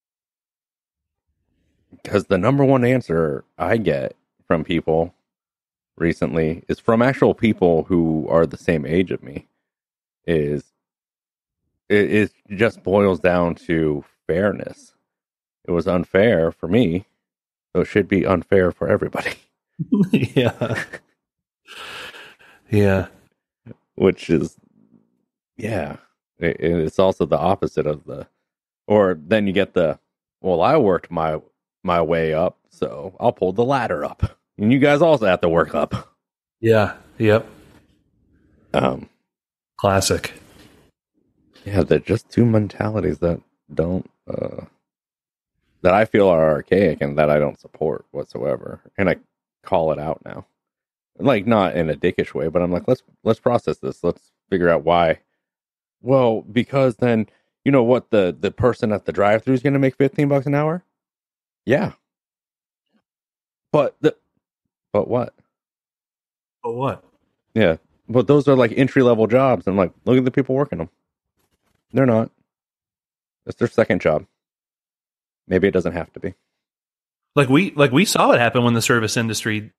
because the number one answer I get from people recently is from actual people who are the same age of me. Is it, it just boils down to fairness. It was unfair for me, so it should be unfair for everybody. yeah, yeah. Which is, yeah, it, it's also the opposite of the, or then you get the, well, I worked my my way up, so I'll pull the ladder up, and you guys also have to work up. Yeah. Yep. Um, Classic. Yeah, they're just two mentalities that don't, uh, that I feel are archaic and that I don't support whatsoever, and I call it out now. Like, not in a dickish way, but I'm like, let's let's process this. Let's figure out why. Well, because then, you know what, the the person at the drive-thru is going to make fifteen bucks an hour. Yeah, but the but what? But what? Yeah, but those are like entry level jobs. And like, look at the people working them. They're not. It's their second job. Maybe it doesn't have to be. Like we like we saw it happen when the service industry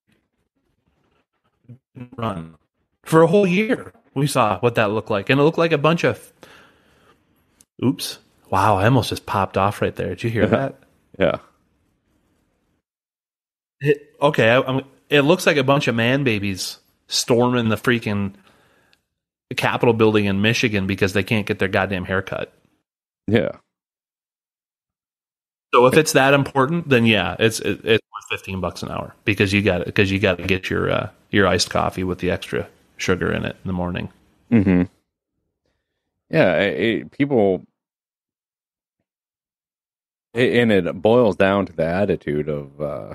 run for a whole year. We saw what that looked like, and it looked like a bunch of. Oops! Wow! I almost just popped off right there. Did you hear that? Yeah. It, okay, I, I'm, it looks like a bunch of man babies storming the freaking Capitol building in Michigan because they can't get their goddamn haircut. Yeah. So if it's that important, then yeah, it's it, it's worth fifteen bucks an hour because you got because you got to get your uh, your iced coffee with the extra sugar in it in the morning. Mm-hmm. Yeah, it, it, people, it, and it boils down to the attitude of, uh,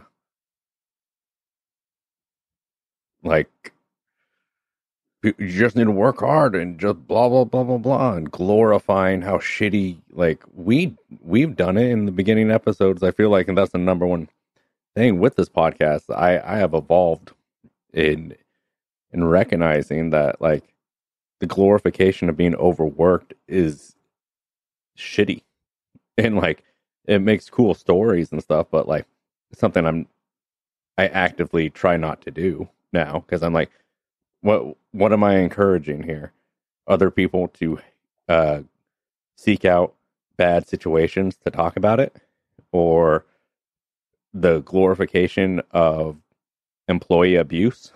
like, you just need to work hard and just blah blah blah blah blah, and glorifying how shitty, like, we we've done it in the beginning episodes. I feel like, and that's the number one thing with this podcast. I I have evolved in in recognizing that, like, the glorification of being overworked is shitty, and like, it makes cool stories and stuff, but like, it's something I'm I actively try not to do now, because I'm like, what what am I encouraging here? Other people to uh, seek out bad situations to talk about it, or the glorification of employee abuse?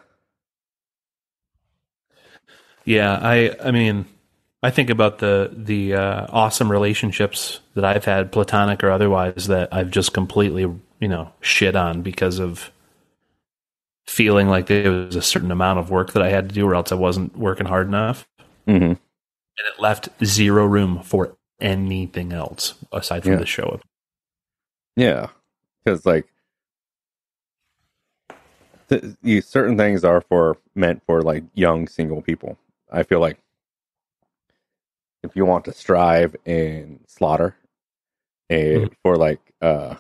Yeah, I I mean, I think about the the uh, awesome relationships that I've had, platonic or otherwise, that I've just completely, you know, shit on because of feeling like there was a certain amount of work that I had to do, or else I wasn't working hard enough. Mm-hmm. And it left zero room for anything else aside from Yeah. the show. Yeah, because like, th- you, certain things are for meant for like young single people. I feel like if you want to strive and slaughter, and Mhm. for like, uh,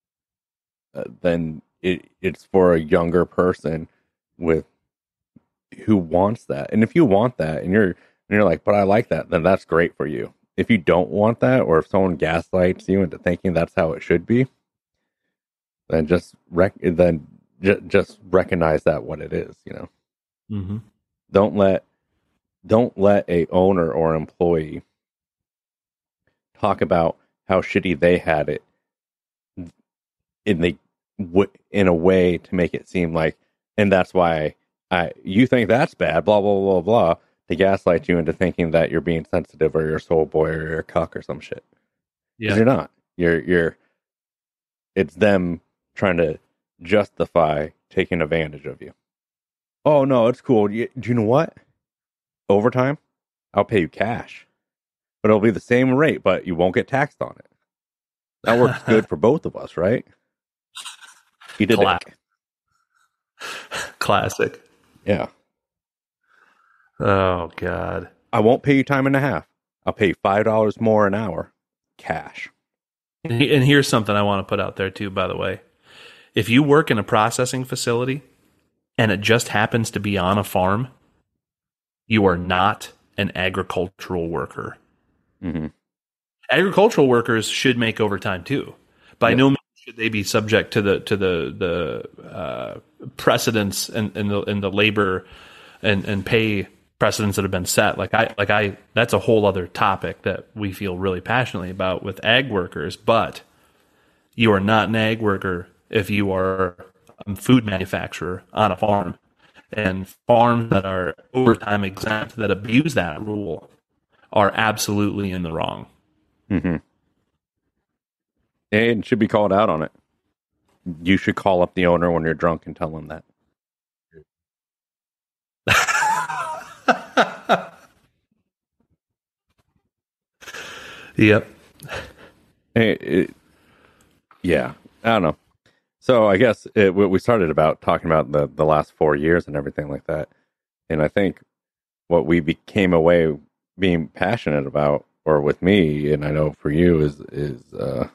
uh, then it it's for a younger person with who wants that. And if you want that and you're and you're like, but I like that, then that's great for you. If you don't want that, or if someone gaslights you into thinking that's how it should be, then just rec- then j- just recognize that what it is, you know. Mm-hmm. Don't let don't let a owner or employee talk about how shitty they had it in the in a way to make it seem like, and that's why I you think that's bad, blah blah blah blah, to gaslight you into thinking that you're being sensitive or you're a soul boy or you're a cuck or some shit. Because Yeah. you're not. You're you're. It's them trying to justify taking advantage of you. Oh no, it's cool. You, do you know what? Overtime, I'll pay you cash, but it'll be the same rate, but you won't get taxed on it. That works good for both of us, right? You did Cla- it. Classic. Yeah. Oh God. I won't pay you time and a half. I'll pay you five dollars more an hour, cash. And, he, and here's something I want to put out there too, by the way. If you work in a processing facility and it just happens to be on a farm, you are not an agricultural worker. Mm-hmm. Agricultural workers should make overtime too. By Yeah. no means should they be subject to the to the the uh, precedents and, and the and the labor and, and pay precedents that have been set. Like I like I that's a whole other topic that we feel really passionately about with ag workers. But you are not an ag worker if you are a food manufacturer on a farm. And farms that are overtime exempt that abuse that rule are absolutely in the wrong. Mm-hmm. And should be called out on it. You should call up the owner when you're drunk and tell him that. Yep. Hey, it, yeah, I don't know. So I guess it, we started about talking about the, the last four years and everything like that. And I think what we became away being passionate about, or with me, and I know for you, is is uh,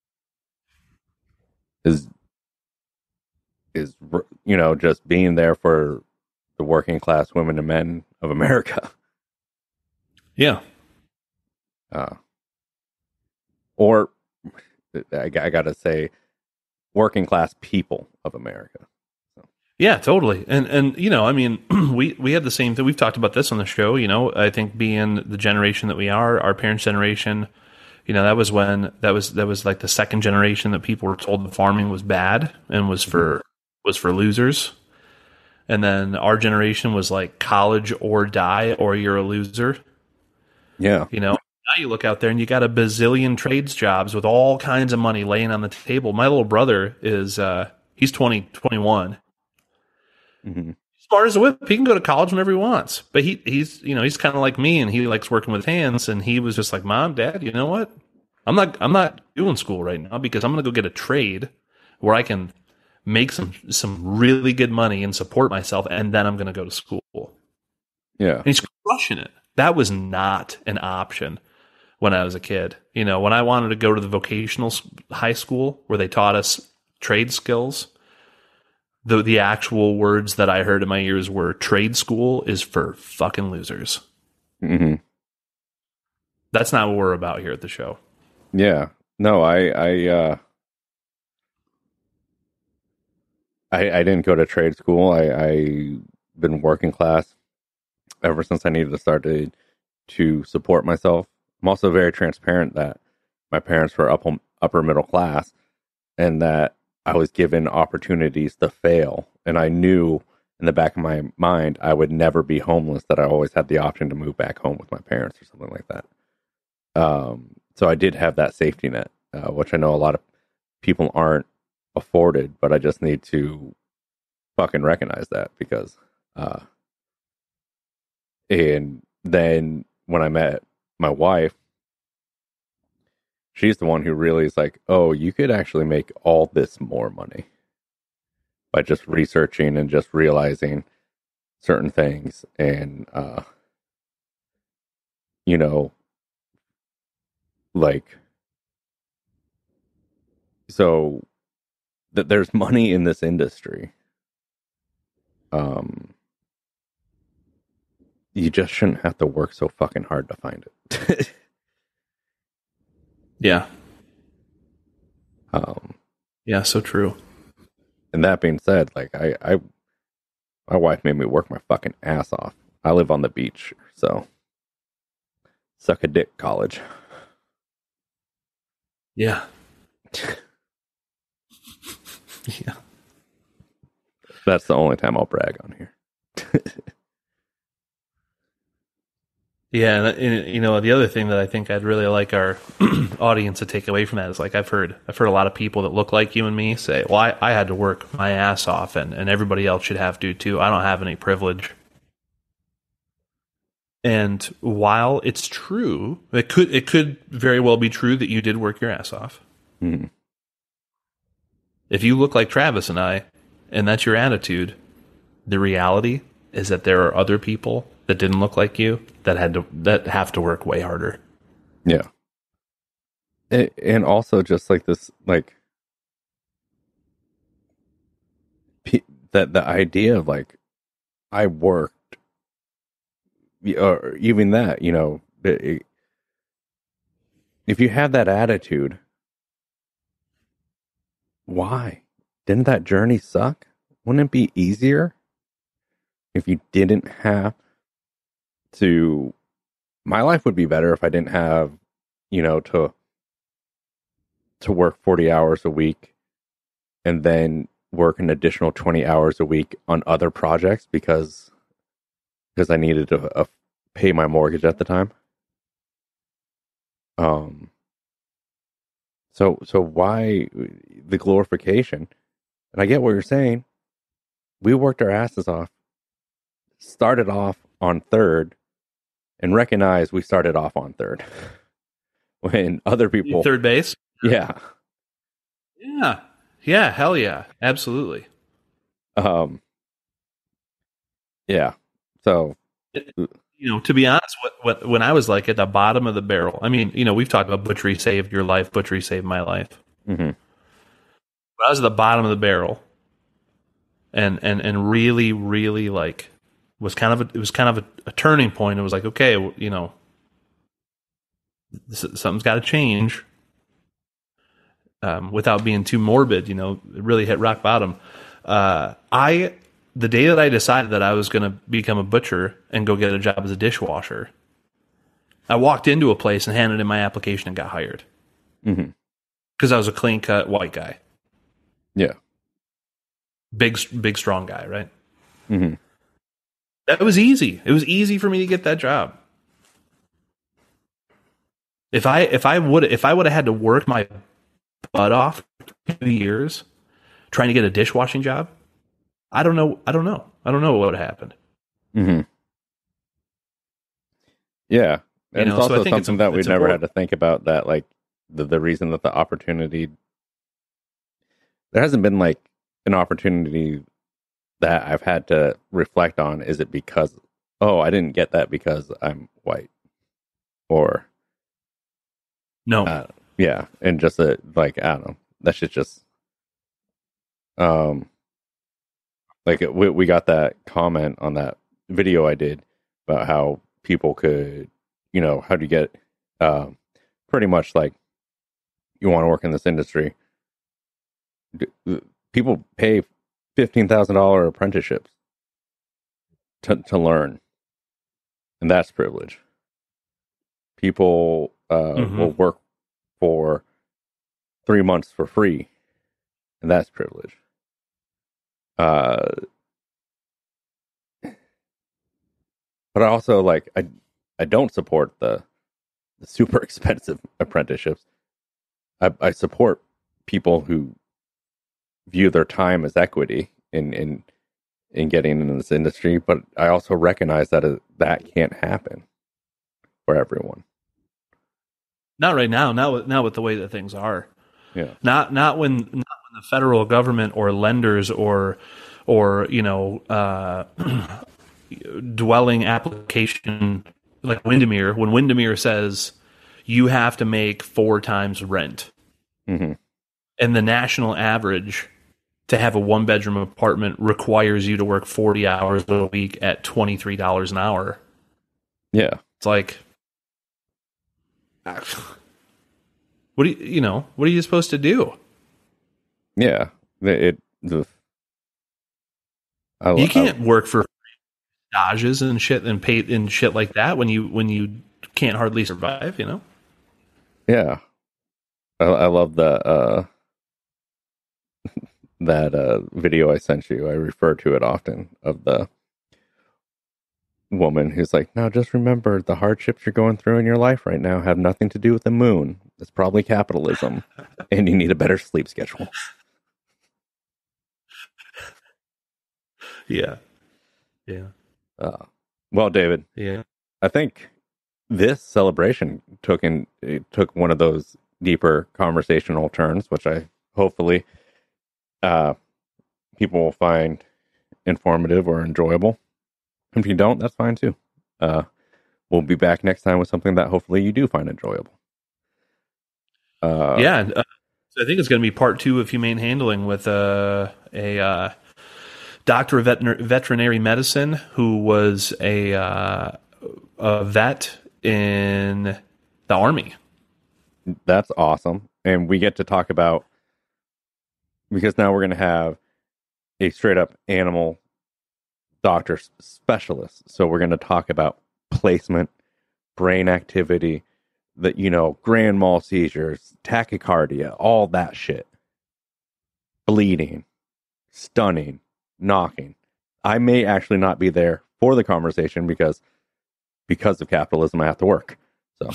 is is you know, just being there for the working class women and men of America. Yeah. Uh, or I, I got to say, working class people of America. So. Yeah, totally. And and you know, I mean, we we had the same thing. We've talked about this on the show. You know, I think being the generation that we are, our parents' generation, you know, that was when that was that was like the second generation that people were told that farming was bad and was for was for losers. And then our generation was like college or die, or you're a loser. Yeah. You know, now you look out there and you got a bazillion trades jobs with all kinds of money laying on the table. My little brother is, uh, he's twenty, twenty-one. Mm-hmm. Smart as a whip. He can go to college whenever he wants. But he, he's, you know, he's kind of like me and he likes working with hands. And he was just like, Mom, Dad, you know what? I'm not, I'm not doing school right now because I'm going to go get a trade where I can make some, some really good money and support myself. And then I'm going to go to school. Yeah. And he's crushing it. That was not an option when I was a kid. You know, when I wanted to go to the vocational high school where they taught us trade skills, the the actual words that I heard in my ears were trade school is for fucking losers. Mm-hmm. That's not what we're about here at the show. Yeah. No, I, I, uh, I, I didn't go to trade school. I, I been working class ever since I needed to start to, to support myself. I'm also very transparent that my parents were upper, upper middle class and that I was given opportunities to fail. And I knew in the back of my mind I would never be homeless, that I always had the option to move back home with my parents or something like that. Um, so I did have that safety net, uh, which I know a lot of people aren't afforded, but I just need to fucking recognize that because, uh, and then when I met my wife, she's the one who really is like, oh, you could actually make all this more money by just researching and just realizing certain things. And, uh, you know, like, so that there's money in this industry. Um, you just shouldn't have to work so fucking hard to find it. Yeah. Um, yeah, so true. And that being said, like I, I, my wife made me work my fucking ass off. I live on the beach, so suck a dick, college. Yeah. Yeah. That's the only time I'll brag on here. Yeah, and, and you know, the other thing that I think I'd really like our audience to take away from that is, like, I've heard I've heard a lot of people that look like you and me say, well, I, I had to work my ass off, and, and everybody else should have to too. I don't have any privilege. And while it's true, it could it could very well be true that you did work your ass off. Mm. If you look like Travis and I, and that's your attitude, the reality is that there are other people that didn't look like you that had to that have to work way harder. Yeah. And, and also just like this, like pe- that the idea of like I worked, or even that, you know, it, if you have that attitude, why? Didn't that journey suck? Wouldn't it be easier if you didn't have to? My life would be better if I didn't have, you know, to to work forty hours a week and then work an additional twenty hours a week on other projects because because I needed to uh, pay my mortgage at the time. Um. So so why the glorification? And I get what you're saying. We worked our asses off, started off on third, and recognized we started off on third. When other people... Third base? Yeah. Yeah. Yeah, hell yeah. Absolutely. Um. Yeah. So... It, you know, to be honest, what, what, when I was like at the bottom of the barrel, I mean, you know, we've talked about butchery saved your life, butchery saved my life. Mm-hmm. When I was at the bottom of the barrel, and and and really, really like was kind of a, it was kind of a, a turning point. It was like, okay, you know, this, something's got to change. Um, without being too morbid, you know, it really hit rock bottom. Uh, I the day that I decided that I was going to become a butcher and go get a job as a dishwasher, I walked into a place and handed in my application and got hired because Mm-hmm. I was a clean cut white guy. Yeah. Big, big, strong guy, right? Mm-hmm. That was easy. It was easy for me to get that job. If I if I would if I would have had to work my butt off for two years trying to get a dishwashing job, I don't know. I don't know. I don't know what would have happened. Mm-hmm. Yeah, and You know, it's so I also think it's- something that we it's never important. had to think about. That like the the reason that the opportunity there hasn't been like an opportunity that I've had to reflect on. Is it because oh I didn't get that because I'm white, or No. uh, yeah, and just a, like I don't know. That shit's just um like we we got that comment on that video I did about how people could, you know, how do you get um pretty much like you want to work in this industry. D- People pay fifteen thousand dollar apprenticeships to to learn, and that's privilege. People uh, Mhm. will work for three months for free, and that's privilege. Uh, but I also like I I don't support the, the super expensive apprenticeships. I, I support people who view their time as equity in in in getting into this industry, but I also recognize that it, that can't happen for everyone. Not right now. Not with, not with the way that things are. Yeah. Not not when not when the federal government or lenders or or you know uh, dwelling application like Windermere. When Windermere says you have to make four times rent, Mm-hmm. and the national average to have a one bedroom apartment requires you to work forty hours a week at twenty three dollars an hour. Yeah. It's like, what do you, you know, what are you supposed to do? Yeah. It, the, I, You can't I, work for Dodges and shit and pay and shit like that when you when you can't hardly survive, you know? yeah. I, I love the uh, that uh, video I sent you. I refer to it often of the woman who's like, "Now just remember, the hardships you're going through in your life right now have nothing to do with the moon. It's probably capitalism, and you need a better sleep schedule." Yeah. Yeah. Uh, well, David, Yeah. I think this celebration took in it took one of those deeper conversational turns, which I hopefully uh, people will find informative or enjoyable. If you don't, that's fine too. Uh, we'll be back next time with something that hopefully you do find enjoyable. Uh, yeah. Uh, so I think it's going to be part two of humane handling with uh, a uh, doctor of veter- veterinary medicine who was a, uh, a vet in the Army. That's awesome. And we get to talk about, because now we're going to have a straight up animal doctor specialist. So we're going to talk about placement, brain activity, that, you know, grand mal seizures, tachycardia, all that shit. Bleeding, stunning, knocking. I may actually not be there for the conversation because because of capitalism I have to work. So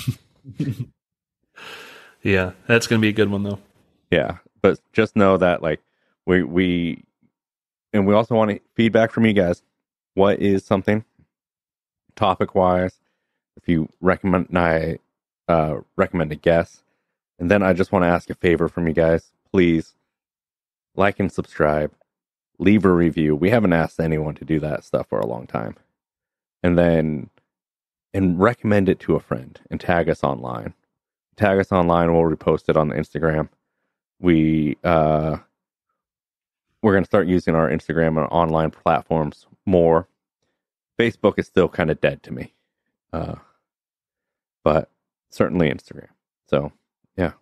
yeah, that's going to be a good one though. Yeah, but just know that like we we and we also want feedback from you guys. What is something topic wise? If you recommend I uh, recommend a guest, and then I just want to ask a favor from you guys. Please like and subscribe, leave a review. We haven't asked anyone to do that stuff for a long time, and then and recommend it to a friend and tag us online. Tag us online. We'll repost it on the Instagram. We uh, we're going to start using our Instagram and online platforms more. Facebook is still kind of dead to me, uh, but certainly Instagram. So yeah.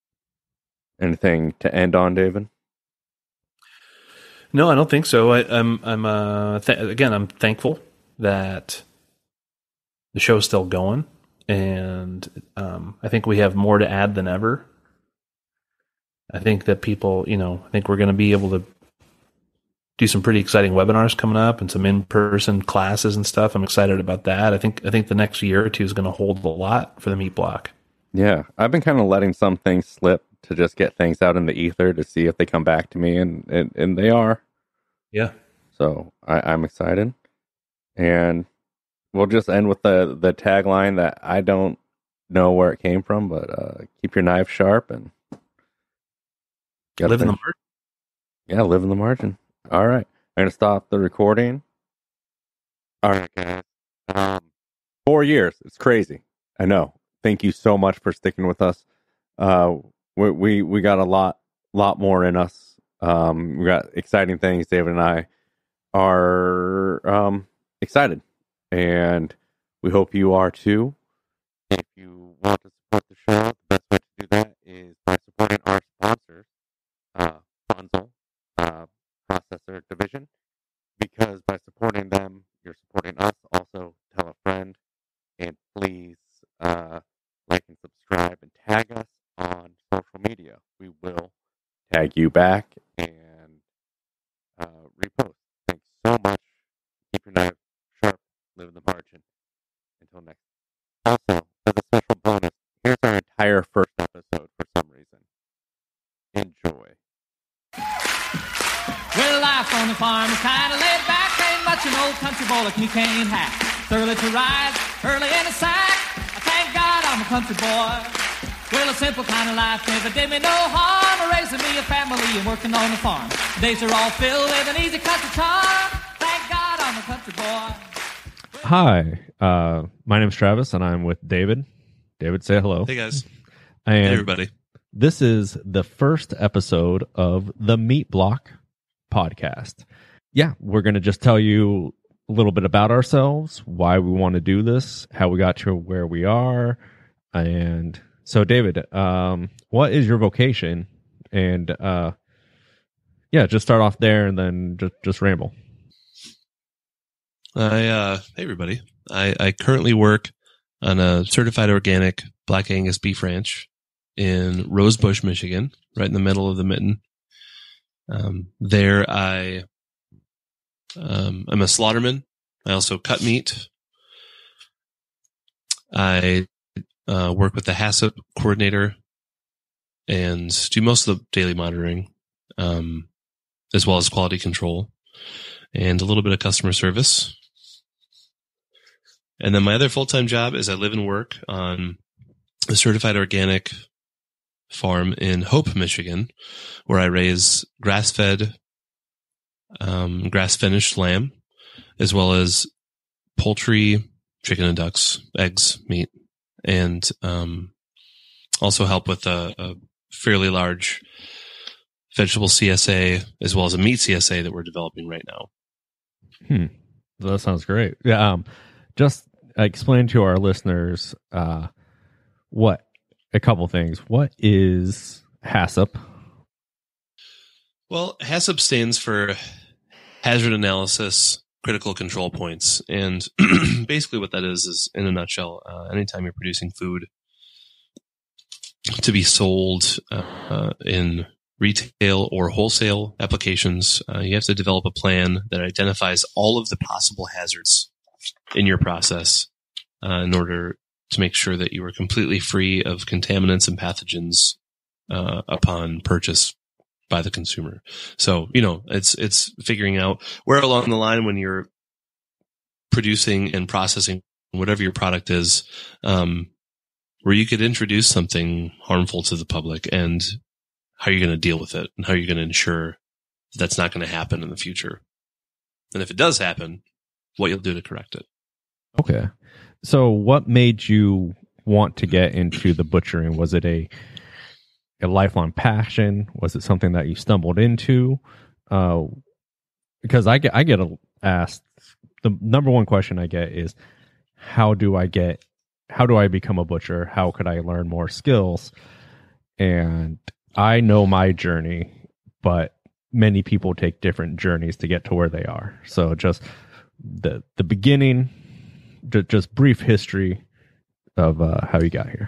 Anything to end on, David? No, I don't think so. I, I'm I'm uh, th- again I'm thankful that the show's still going, and um, I think we have more to add than ever. I think that people, you know, I think we're going to be able to do some pretty exciting webinars coming up and some in-person classes and stuff. I'm excited about that. I think I think the next year or two is going to hold a lot for the Meat Block. Yeah, I've been kind of letting some things slip to just get things out in the ether to see if they come back to me, and and, and they are. Yeah. So I, I'm excited, and we'll just end with the the tagline that I don't know where it came from, but uh, keep your knife sharp and live in the margin. Yeah, live in the margin. All right, I'm gonna stop the recording. All right, guys. Um, four years. It's crazy. I know. Thank you so much for sticking with us. Uh, we we, we got a lot lot more in us. Um, we got exciting things. David and I are um, excited, and we hope you are too. If you want to support the show, the best way to do that is by supporting our sponsors, uh, Bunzel, uh, Processor Division, because by supporting them, you're supporting us. Also, tell a friend, and please uh, like and subscribe and tag us on social media. We will tag you back and uh, repost. Thanks so much. Keep your knife sharp. Live in the margin. Until next time. Also, as a special bonus, here's our entire first episode for some reason. Enjoy. Well, life on the farm is kind of laid back. Ain't much an old country boy like me can't hack. Early to rise, early in the sack. I thank God I'm a country boy. Well, a simple kind of life never did me no harm. Raising me a family and working on the farm. Days are all filled with an easy country charm. Thank God I'm a country boy. Hi, uh, my name's Travis, and I'm with David. David, say hello. Hey, guys. And Hey, everybody. This is the first episode of the Meat Block podcast. Yeah, we're going to just tell you a little bit about ourselves, why we want to do this, how we got to where we are. And so, David, um, what is your vocation? And uh, yeah, just start off there and then just, just ramble. I, uh, hey, everybody. I, I currently work on a certified organic Black Angus beef ranch in Rosebush, Michigan, right in the middle of the mitten. Um, there I, um, I'm a slaughterman. I also cut meat. I, uh, work with the HACCP coordinator and do most of the daily monitoring, um, as well as quality control and a little bit of customer service. And then my other full-time job is I live and work on a certified organic farm in Hope, Michigan, where I raise grass-fed, um, grass-finished lamb, as well as poultry, chicken and ducks, eggs, meat, and um, also help with a, a fairly large vegetable C S A as well as a meat C S A that we're developing right now. Hmm. That sounds great. Yeah. Um, just explain to our listeners uh, what a couple things. What is HACCP? Well, HACCP stands for Hazard Analysis Critical Control Points, and basically what that is is, in a nutshell, uh, anytime you're producing food to be sold uh, uh, in retail or wholesale applications, uh, you have to develop a plan that identifies all of the possible hazards in your process uh, in order to make sure that you are completely free of contaminants and pathogens uh, upon purchase by the consumer. So, you know, it's it's figuring out where along the line when you're producing and processing whatever your product is, um, where you could introduce something harmful to the public, and how you're going to deal with it, and how you're going to ensure that's not going to happen in the future. And if it does happen, what you'll do to correct it. Okay. So what made you want to get into the butchering? Was it a a lifelong passion? Was it something that you stumbled into? Uh, because I get I get asked, the number one question I get is, how do I get, how do I become a butcher? How could I learn more skills? And I know my journey, but many people take different journeys to get to where they are. So just the the beginning, just brief history of uh, how you got here.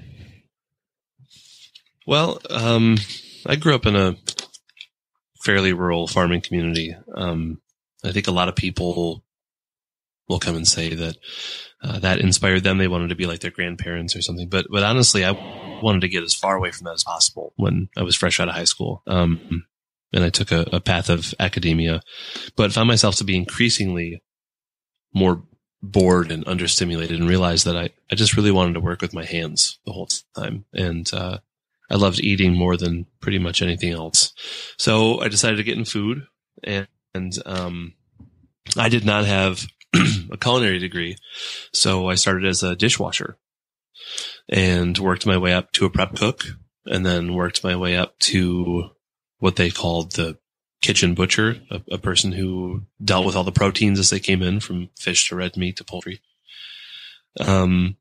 Well, um, I grew up in a fairly rural farming community. Um, I think a lot of people will come and say that uh, that inspired them. They wanted to be like their grandparents or something. But but honestly, I wanted to get as far away from that as possible when I was fresh out of high school. Um, and I took a, a path of academia, but found myself to be increasingly more bored and understimulated, and realized that I, I just really wanted to work with my hands the whole time. And uh, I loved eating more than pretty much anything else. So I decided to get in food, and, and um, I did not have a culinary degree. So I started as a dishwasher and worked my way up to a prep cook, and then worked my way up to what they called the kitchen butcher, a, a person who dealt with all the proteins as they came in, from fish to red meat to poultry. Um,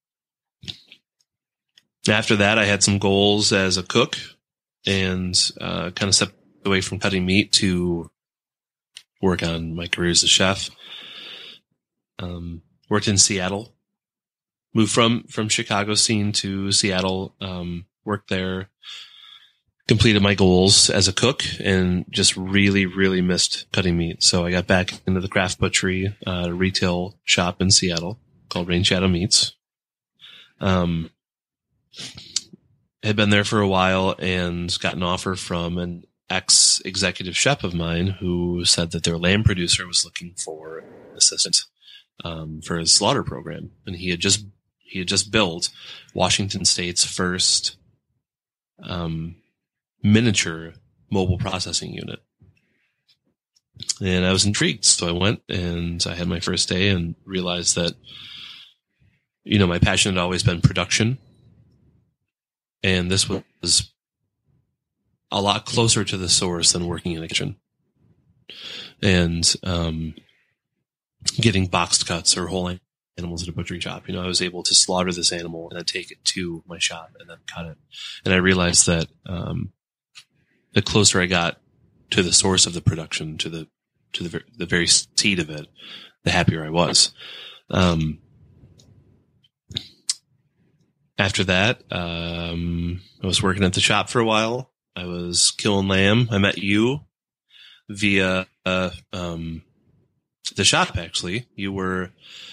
after that, I had some goals as a cook, and uh, kind of stepped away from cutting meat to work on my career as a chef. Um, worked in Seattle, moved from, from Chicago scene to Seattle, um, worked there, completed my goals as a cook, and just really, really missed cutting meat. So I got back into the craft butchery, uh, retail shop in Seattle called Rain Shadow Meats. Um, had been there for a while and got an offer from an ex-executive chef of mine who said that their lamb producer was looking for an assistant, um, for his slaughter program. And he had just, he had just built Washington State's first, um, miniature mobile processing unit. And I was intrigued. So I went and I had my first day and realized that, you know, my passion had always been production. And this was a lot closer to the source than working in a kitchen. And, um, getting boxed cuts or whole animals at a butchery shop. You know, I was able to slaughter this animal and then take it to my shop and then cut it. And I realized that um, the closer I got to the source of the production, to the to the the very seed of it, the happier I was. Um, after that, um, I was working at the shop for a while. I was killing lamb. I met you via uh, um, the shop, actually. You were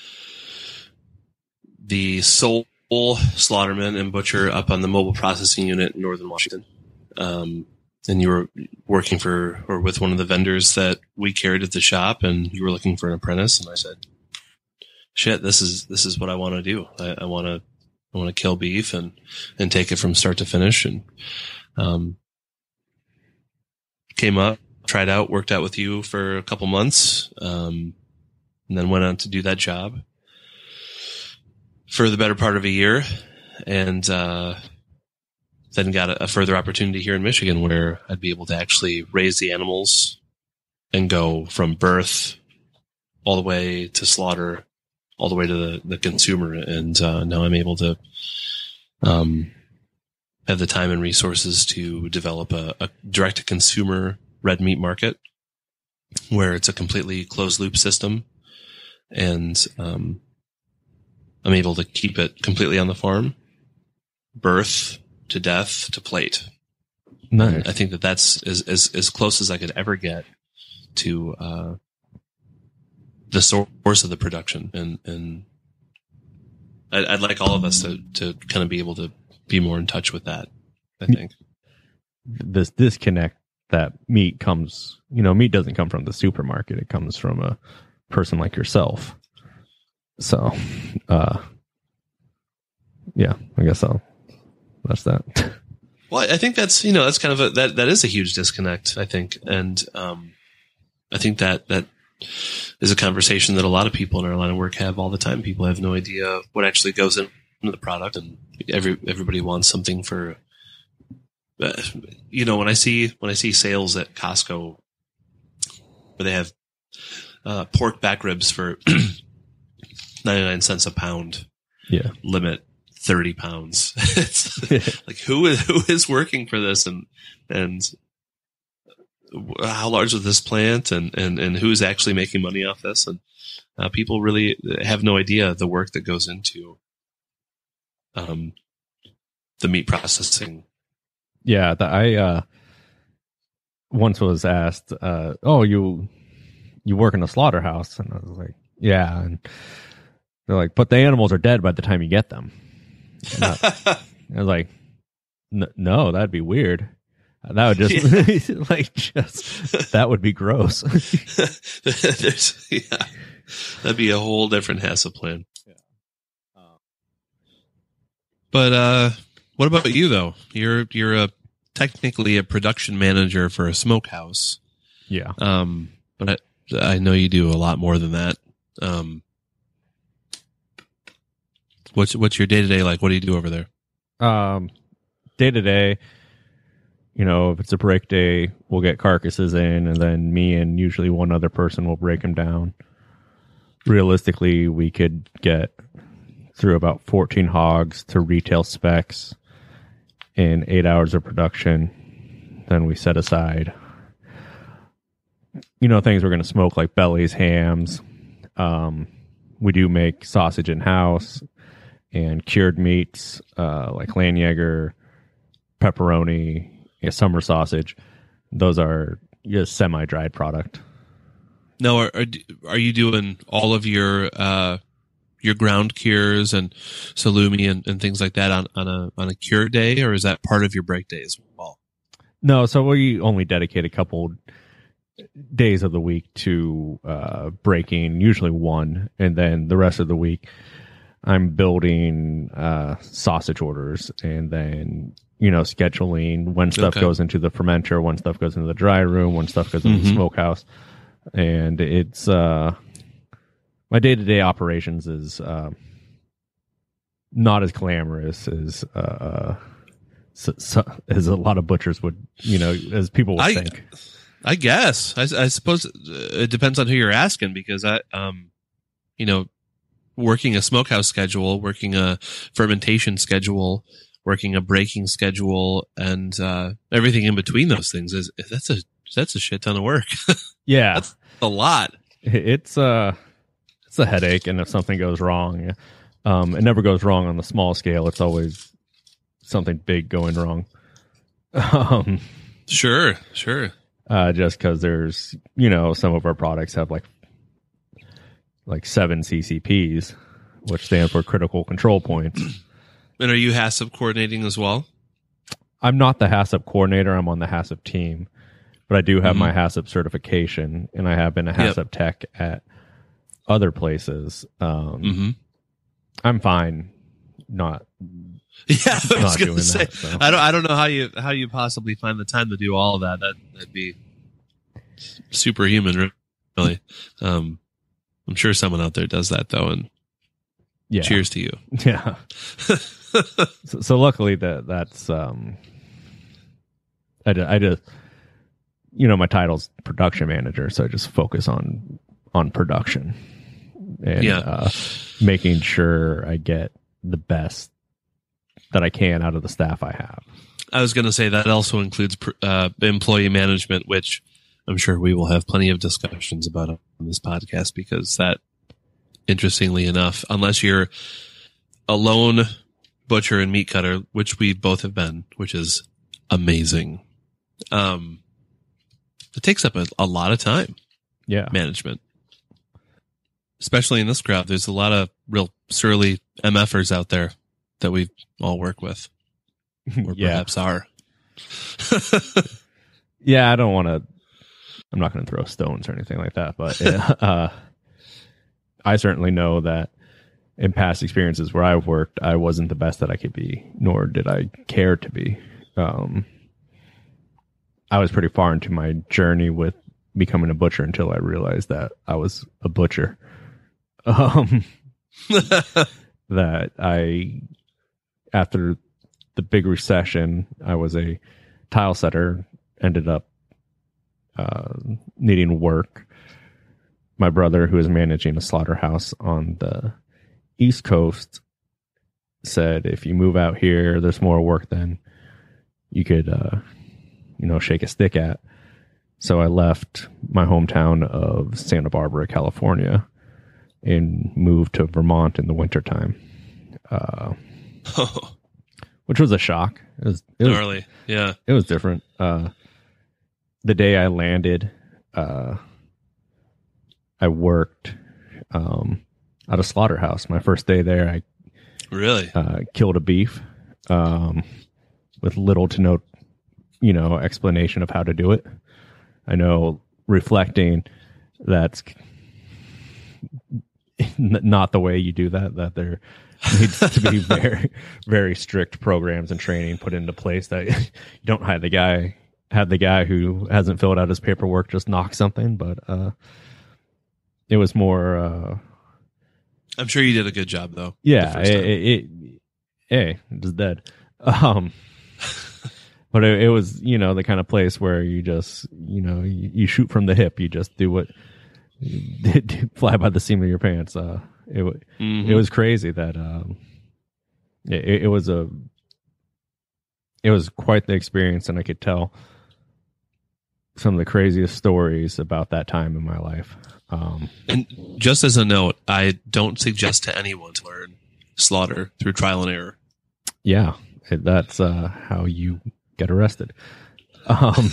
the sole slaughterman and butcher up on the mobile processing unit in Northern Washington. Um, and you were working for or with one of the vendors that we carried at the shop, and you were looking for an apprentice. And I said, shit, this is, this is what I want to do. I, I want to, I want to kill beef and, and take it from start to finish. And, um, came up, tried out, worked out with you for a couple months. Um, and then went on to do that job for the better part of a year. And, uh, then got a, a further opportunity here in Michigan where I'd be able to actually raise the animals and go from birth all the way to slaughter, all the way to the, the consumer. And uh, now I'm able to um, have the time and resources to develop a, a direct-to-consumer red meat market where it's a completely closed-loop system. And um, I'm able to keep it completely on the farm, birth to death to plate. Nice. And I think that that's as, as, as close as I could ever get to uh, the source of the production. And, and I'd, I'd like all of us to, to kind of be able to be more in touch with that, I think. This disconnect that meat comes, you know, meat doesn't come from the supermarket. It comes from a person like yourself. So, uh, yeah, I guess I'll, that's that. Well, I think that's, you know, that's kind of a, that, that is a huge disconnect, I think. And, um, I think that, that is a conversation that a lot of people in our line of work have all the time. People have no idea what actually goes into the product, and every, everybody wants something for, uh, you know, when I see, when I see sales at Costco where they have, uh, pork back ribs for ninety-nine cents a pound. Yeah. Limit thirty pounds. It's like, who is, who is working for this, and, and how large is this plant, and, and, and who's actually making money off this? And, uh, people really have no idea the work that goes into, um, the meat processing. Yeah. The, I, uh, once was asked, uh, oh, you, you work in a slaughterhouse. And I was like, yeah. And they're like, but the animals are dead by the time you get them. I, I was like, no, that'd be weird. That would just yeah. like just that would be gross. There's, yeah, that'd be a whole different hassle plan. Yeah. Um, but uh, what about you though? You're you're a technically a production manager for a smokehouse. Yeah. Um, but I, I know you do a lot more than that. Um. What's what's your day to day like? What do you do over there? Um, day to day, you know, if it's a break day, we'll get carcasses in, and then me and usually one other person will break them down. Realistically, we could get through about fourteen hogs to retail specs in eight hours of production. Then we set aside, you know, things we're going to smoke like bellies, hams. Um, we do make sausage in house. And cured meats, uh, like Landjaeger, pepperoni, yeah, summer sausage. Those are just semi-dried product. No, are, are are you doing all of your uh, your ground cures and salumi and, and things like that on, on a on a cure day, or is that part of your break day as well? No, so we only dedicate a couple days of the week to uh, breaking, usually one, and then the rest of the week I'm building uh, sausage orders, and then, you know, scheduling when stuff okay. goes into the fermenter, when stuff goes into the dry room, when stuff goes into mm-hmm. the smokehouse. And it's uh, my day-to-day operations is uh, not as glamorous as uh, so, so, as a lot of butchers would, you know, as people would I, think. I guess. I, I suppose it depends on who you're asking, because I um you know, working a smokehouse schedule, working a fermentation schedule, working a breaking schedule, and uh, everything in between those things is that's a that's a shit ton of work. Yeah, that's a lot. It's uh it's a headache, and if something goes wrong, um, it never goes wrong on the small scale. It's always something big going wrong. Um, sure, sure. Uh, just because there's, you know, some of our products have like like seven C C Ps, which stand for critical control points. And are you HACCP coordinating as well? I'm not the HACCP coordinator. I'm on the HACCP team, but I do have Mm-hmm. my HACCP certification, and I have been a HACCP Yep. tech at other places. Um, Mm-hmm. I'm fine not Yeah, I was Not going doing to say, that, so. I don't, I don't know how you how you possibly find the time to do all of that. That that'd be superhuman, really. Um, I'm sure someone out there does that though, and yeah. cheers to you. Yeah. so, so luckily that that's um, I just, I just you know my title's production manager, so I just focus on on production and Yeah. uh, making sure I get the best that I can out of the staff I have. I was going to say that also includes pr- uh, employee management, which I'm sure we will have plenty of discussions about on this podcast, because that, interestingly enough, unless you're a lone butcher and meat cutter, which we both have been, which is amazing, um, it takes up a, a lot of time, Yeah. management. Especially in this crowd, there's a lot of real surly MFers out there that we all work with, or Yeah. perhaps are. Yeah, I don't want to. I'm not going to throw stones or anything like that, but uh, I certainly know that in past experiences where I've worked, I wasn't the best that I could be, nor did I care to be. Um, I was pretty far into my journey with becoming a butcher until I realized that I was a butcher. Um, that I, after the big recession, I was a tile setter, ended up uh, needing work. My brother, who is managing a slaughterhouse on the East Coast, said, if you move out here, there's more work than you could, uh, you know, shake a stick at. So I left my hometown of Santa Barbara, California, and moved to Vermont in the wintertime, uh, Oh, which was a shock. It was, it was gnarly. Yeah. it was different. Uh, the day I landed, uh, I worked um, at a slaughterhouse. My first day there, I Really? uh, killed a beef um, with little to no, you know, explanation of how to do it. I know, reflecting, that's not the way you do that. That there needs to be very, very strict programs and training put into place. That you don't have the guy have the guy who hasn't filled out his paperwork just knock something. But uh, it was more. Uh, I'm sure you did a good job, though. yeah, the first it, time. it, it, hey, it was dead. Um, but it, it was, you know, the kind of place where you just, you know, you, you shoot from the hip. You just do what, fly by the seam of your pants. Uh, it wa- Mhm. it was crazy that um, it, it was a, it was quite the experience, and I could tell some of the craziest stories about that time in my life. Um, And just as a note, I don't suggest to anyone to learn slaughter through trial and error. yeah, it, that's uh, how you get arrested. Um,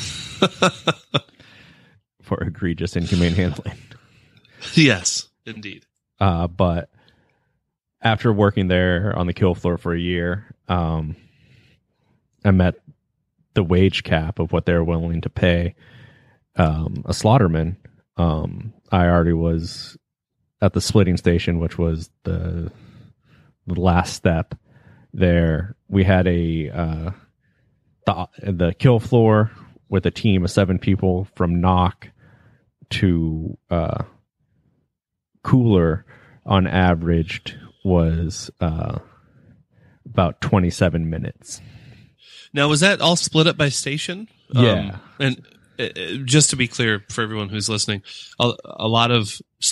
for egregious inhumane handling. Yes, indeed. Uh, but after working there on the kill floor for a year, um, I met the wage cap of what they're willing to pay um, a slaughterman. Um, I already was at the splitting station, which was the, the last step there. We had a uh, the the kill floor with a team of seven people from knock to uh, cooler on average was uh, about twenty-seven minutes. Now, was that all split up by station? Yeah. Um, and uh, uh, just to be clear for everyone who's listening, a, a lot of slaughter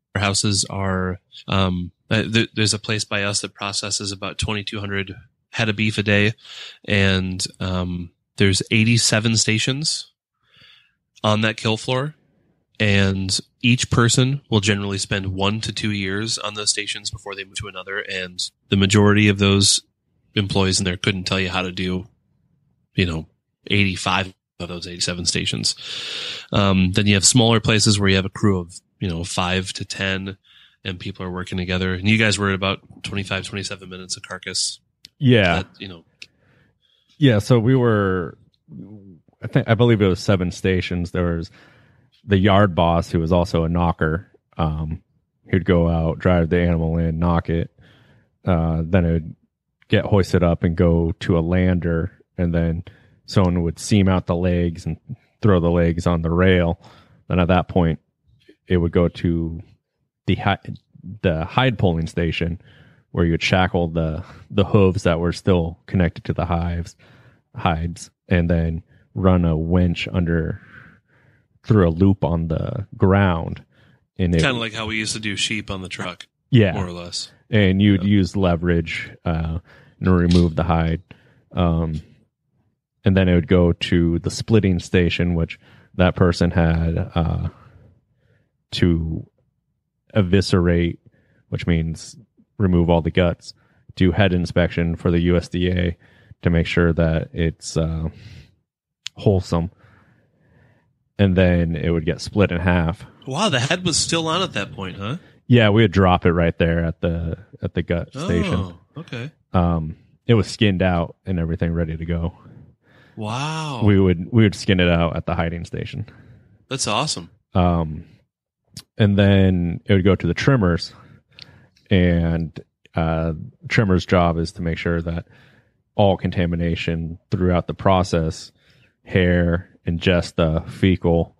slaughterhouses are, um, uh, th- there's a place by us that processes about twenty-two hundred head of beef a day. And, um, there's eighty-seven stations on that kill floor. And each person will generally spend one to two years on those stations before they move to another. And the majority of those employees in there couldn't tell you how to do, you know, eighty-five of those eighty-seven stations. Um, then you have smaller places where you have a crew of, you know, five to ten and people are working together. And you guys were at about twenty-five, twenty-seven minutes a carcass. Yeah. That, you know, Yeah. So we were, I think, I believe it was seven stations. There was the yard boss, who was also a knocker. Um, he'd go out, drive the animal in, knock it. Uh, then it would get hoisted up and go to a lander. And then someone would seam out the legs and throw the legs on the rail. Then at that point, it would go to the hi- the hide pulling station, where you would shackle the, the hooves that were still connected to the hives, hides, and then run a winch under through a loop on the ground. And it, kind of like how we used to do sheep on the truck. yeah, More or less. And you'd Yeah. use leverage uh, to remove the hide. Um, and then it would go to the splitting station, which that person had uh, to eviscerate, which means remove all the guts, do head inspection for the U S D A to make sure that it's uh, wholesome. And then it would get split in half. Wow, the head was still on at that point, huh? Yeah, we would drop it right there at the at the gut station. Oh, okay. Um, it was skinned out and everything ready to go. Wow. We would we would skin it out at the hiding station. That's awesome. Um, and then it would go to the trimmers, and uh, trimmer's job is to make sure that all contamination throughout the process, hair, ingesta, fecal,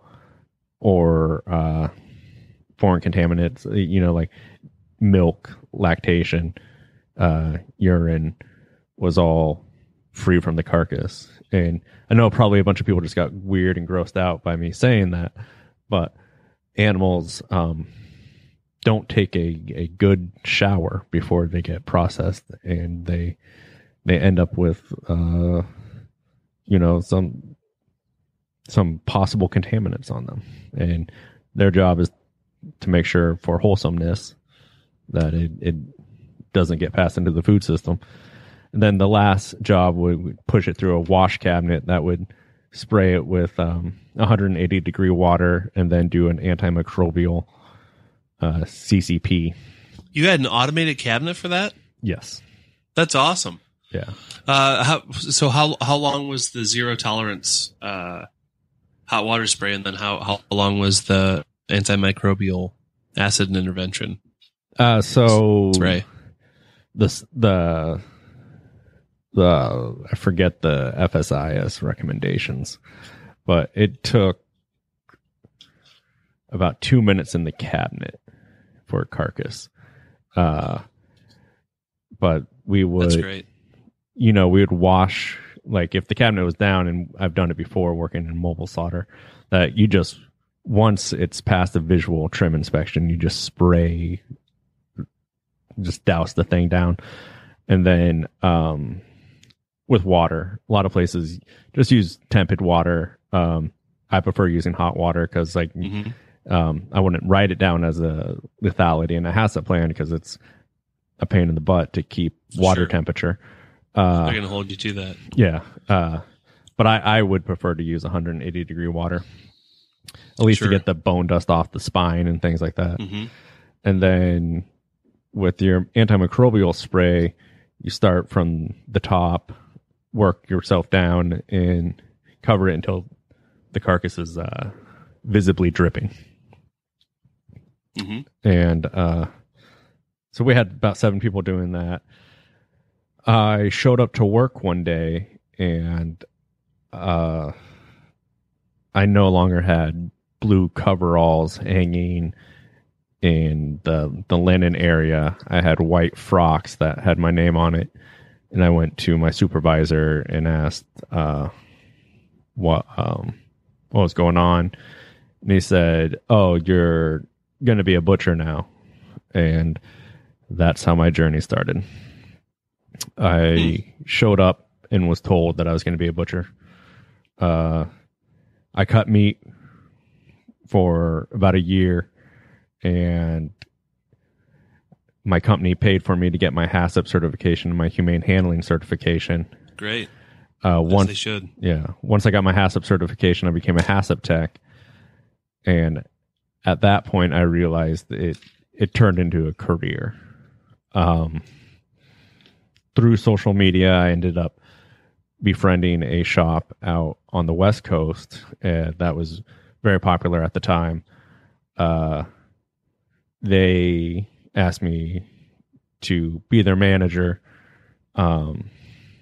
or uh, foreign contaminants, you know, like milk, lactation, uh, urine, was all free from the carcass. And I know probably a bunch of people just got weird and grossed out by me saying that, but animals um, don't take a, a good shower before they get processed, and they they end up with uh, you know some some possible contaminants on them, and their job is to make sure for wholesomeness that it, it doesn't get passed into the food system. And then the last job would, would push it through a wash cabinet that would spray it with um, one hundred eighty degree water and then do an antimicrobial uh, C C P. You had an automated cabinet for that? Yes. That's awesome. Yeah. Uh, how, so how how long was the zero tolerance uh, hot water spray, and then how, how long was the antimicrobial acid and intervention Uh, so spray? the the the I forget the F S I S recommendations, but it took about two minutes in the cabinet for a carcass. Uh, but we would, That's great. you know, we would wash, like if the cabinet was down, and I've done it before working in mobile slaughter, that you just, once it's past a visual trim inspection, you just spray, just douse the thing down. And then um, with water, a lot of places just use tepid water. Um, I prefer using hot water because like Mhm. um, I wouldn't write it down as a lethality and a HACCP plan because it's a pain in the butt to keep water Sure. temperature. Uh, They're going to hold you to that. yeah. Uh, but I, I would prefer to use one hundred eighty degree water, at least Sure. to get the bone dust off the spine and things like that. hmm And then with your antimicrobial spray, you start from the top, work yourself down, and cover it until the carcass is uh, visibly dripping. hmm And uh, so we had about seven people doing that. I showed up to work one day, and uh, I no longer had blue coveralls hanging in the the linen area. I had white frocks that had my name on it, and I went to my supervisor and asked uh, what um, what was going on, and he said, "Oh, your going to be a butcher now. And that's how my journey started. I showed up and was told that I was going to be a butcher. Uh, I cut meat for about a year, and my company paid for me to get my HACCP certification, my humane handling certification. Great. Uh, As once they should. Yeah. Once I got my HACCP certification, I became a HACCP tech. And at that point, I realized it, it turned into a career. Um, through social media, I ended up befriending a shop out on the West Coast uh, that was very popular at the time. Uh, they asked me to be their manager. Um,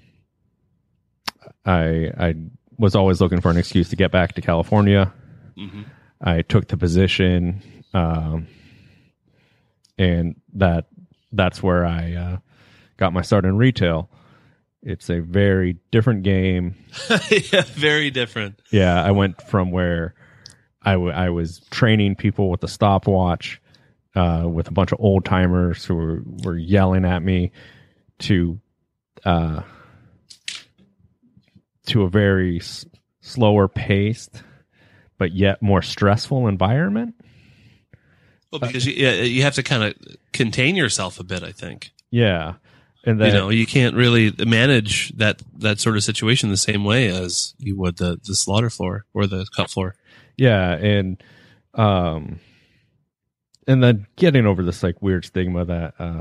I I was always looking for an excuse to get back to California. Mm-hmm. I took the position, um, and that that's where I uh, got my start in retail. It's a very different game. Yeah, very different. Yeah, I went from where I, w- I was training people with a stopwatch, uh, with a bunch of old timers who were, were yelling at me, to uh, to a very s- slower paced, but yet more stressful environment. Well, because you, yeah, you have to kind of contain yourself a bit, I think. Yeah. And then, you know, you can't really manage that, that sort of situation the same way as you would the, the slaughter floor or the cut floor. Yeah. And, um, and then getting over this like weird stigma that, uh,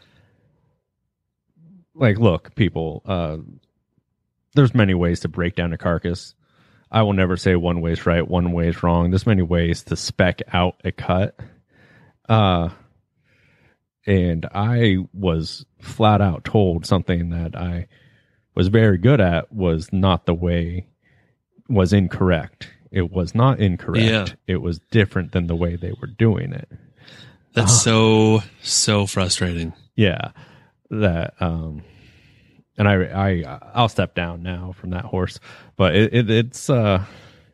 like, look, people, uh, there's many ways to break down a carcass. I will never say one way is right, one way is wrong. There's many ways to spec out a cut. Uh, and I was flat out told something that I was very good at was not the way, was incorrect. It was not incorrect. Yeah. It was different than the way they were doing it. That's so, so frustrating. Yeah. That, um, and I, I, I'll step down now from that horse, but it, it it's, uh,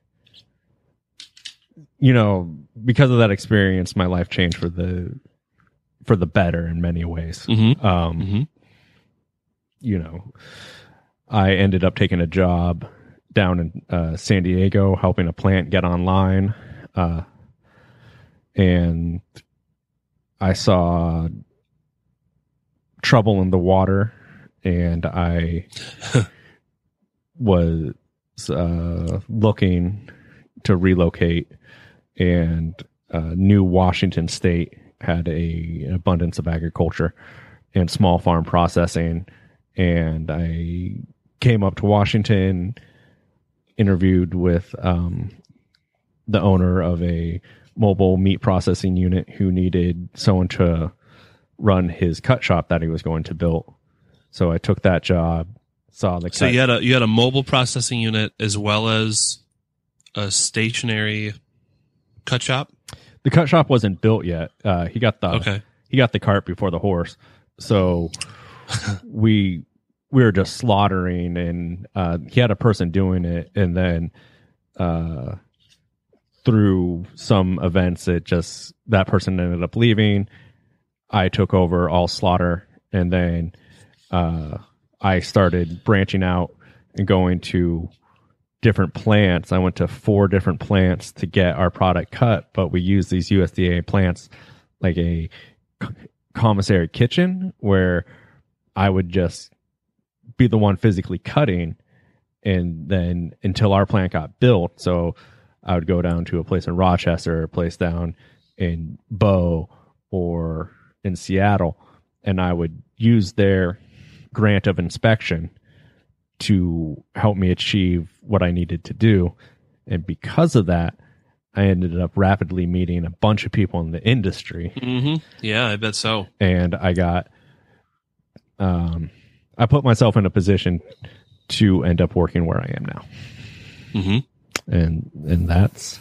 you know, because of that experience, my life changed for the, for the better in many ways. Mm-hmm. Um, Mm-hmm. you know, I ended up taking a job down in uh, San Diego, helping a plant get online. Uh, and I saw trouble in the water, and I was uh, looking to relocate, and uh, New Washington State had a an abundance of agriculture and small farm processing, and I came up to Washington, interviewed with um, the owner of a mobile meat processing unit who needed someone to run his cut shop that he was going to build. So I took that job, saw the So cut. you had a you had a mobile processing unit as well as a stationary cut shop. The cut shop wasn't built yet. Uh, he got the Okay. he got the cart before the horse. So we we were just slaughtering, and uh, he had a person doing it, and then uh, through some events, it just that person ended up leaving. I took over all slaughter, and then uh, I started branching out and going to different plants. I went to four different plants to get our product cut, but we use these U S D A plants like a commissary kitchen where I would just be the one physically cutting, and then until our plant got built. So I would go down to a place in Rochester, a place down in Bow or in Seattle, and I would use their grant of inspection to help me achieve what I needed to do. And because of that, I ended up rapidly meeting a bunch of people in the industry. Mm-hmm. Yeah, I bet so. And I got, um, I put myself in a position to end up working where I am now. Mm-hmm. And, and that's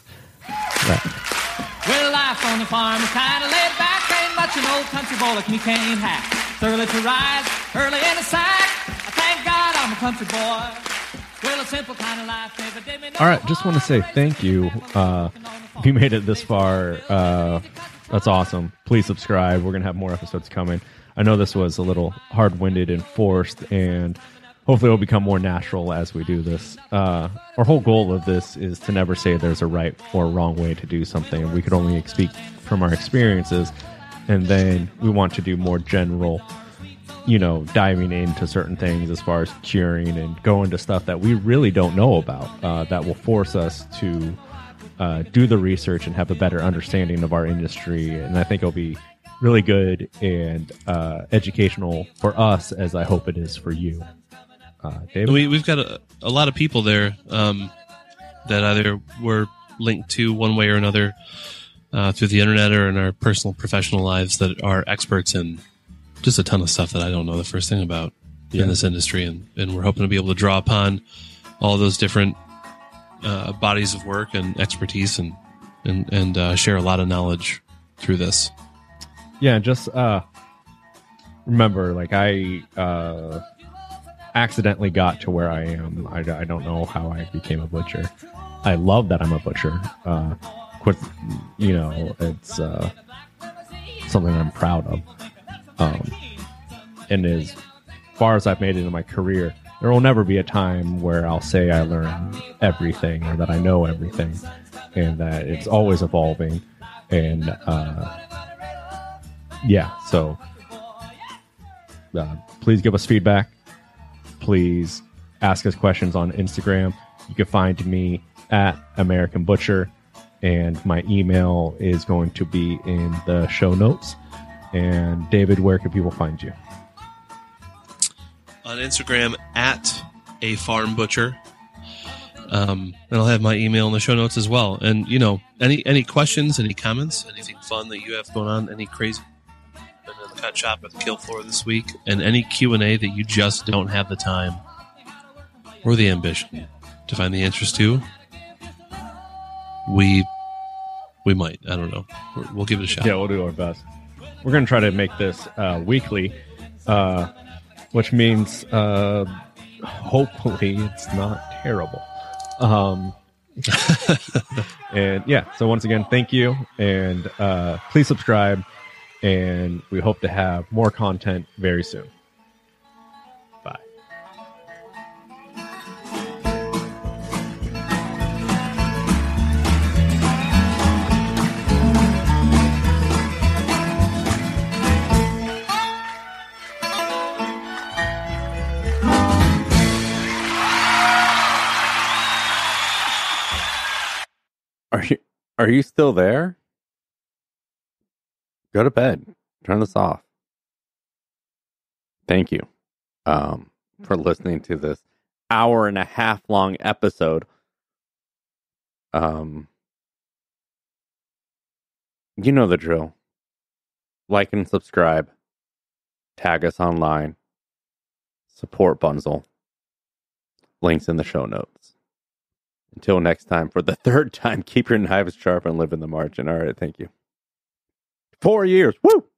that. Well, life on the farm is kind of laid back. Ain't much an old country boy like me can't hack. Thoroughly to rise, early in the sack. I thank God I'm a country boy. Well, a simple kind of life never did me no All right, just want to say harm. thank you. Uh, if you made it this far, uh, That's awesome. Please subscribe. We're going to have more episodes coming. I know this was a little hard-winded and forced, and hopefully it'll become more natural as we do this. Uh, our whole goal of this is to never say there's a right or wrong way to do something. We could only speak from our experiences, and then we want to do more general, you know, diving into certain things as far as curing and go into stuff that we really don't know about, uh, that will force us to uh, do the research and have a better understanding of our industry. And I think it'll be really good and uh, educational for us, as I hope it is for you. Uh, David? We, we've got a, a lot of people there um, that either were linked to one way or another uh, through the internet or in our personal professional lives that are experts in just a ton of stuff that I don't know the first thing about yeah. in this industry. And, and we're hoping to be able to draw upon all those different uh, bodies of work and expertise and, and, and uh, share a lot of knowledge through this. Yeah, just uh, remember, like, I uh, accidentally got to where I am. I, I don't know how I became a butcher. I love that I'm a butcher. Uh, quit, you know, it's uh, something I'm proud of. Um, and as far as I've made it in my career, there will never be a time where I'll say I learn everything or that I know everything, and that it's always evolving. And uh, yeah, so uh, please give us feedback. Please ask us questions on Instagram. You can find me at American Butcher, and my email is going to be in the show notes. And David, where can people find you? On Instagram at a farm butcher. Um, and I'll have my email in the show notes as well. And, you know, any any questions, any comments, anything fun that you have going on, any crazy in the pet shop at the kill floor this week, and any Q and A that you just don't have the time or the ambition to find the answers to, we we might. I don't know. We're, we'll give it a shot. Yeah, we'll do our best. We're going to try to make this uh, weekly, uh, which means uh, hopefully it's not terrible. Um, and yeah, so once again, thank you. And uh, please subscribe. And we hope to have more content very soon. Bye. Are you are you still there? Go to bed. Turn this off. Thank you um, for listening to this hour and a half long episode. Um, you know the drill. Like and subscribe. Tag us online. Support Bunzel. Links in the show notes. Until next time, for the third time, keep your knives sharp and live in the margin. All right, thank you. Four years. Woo!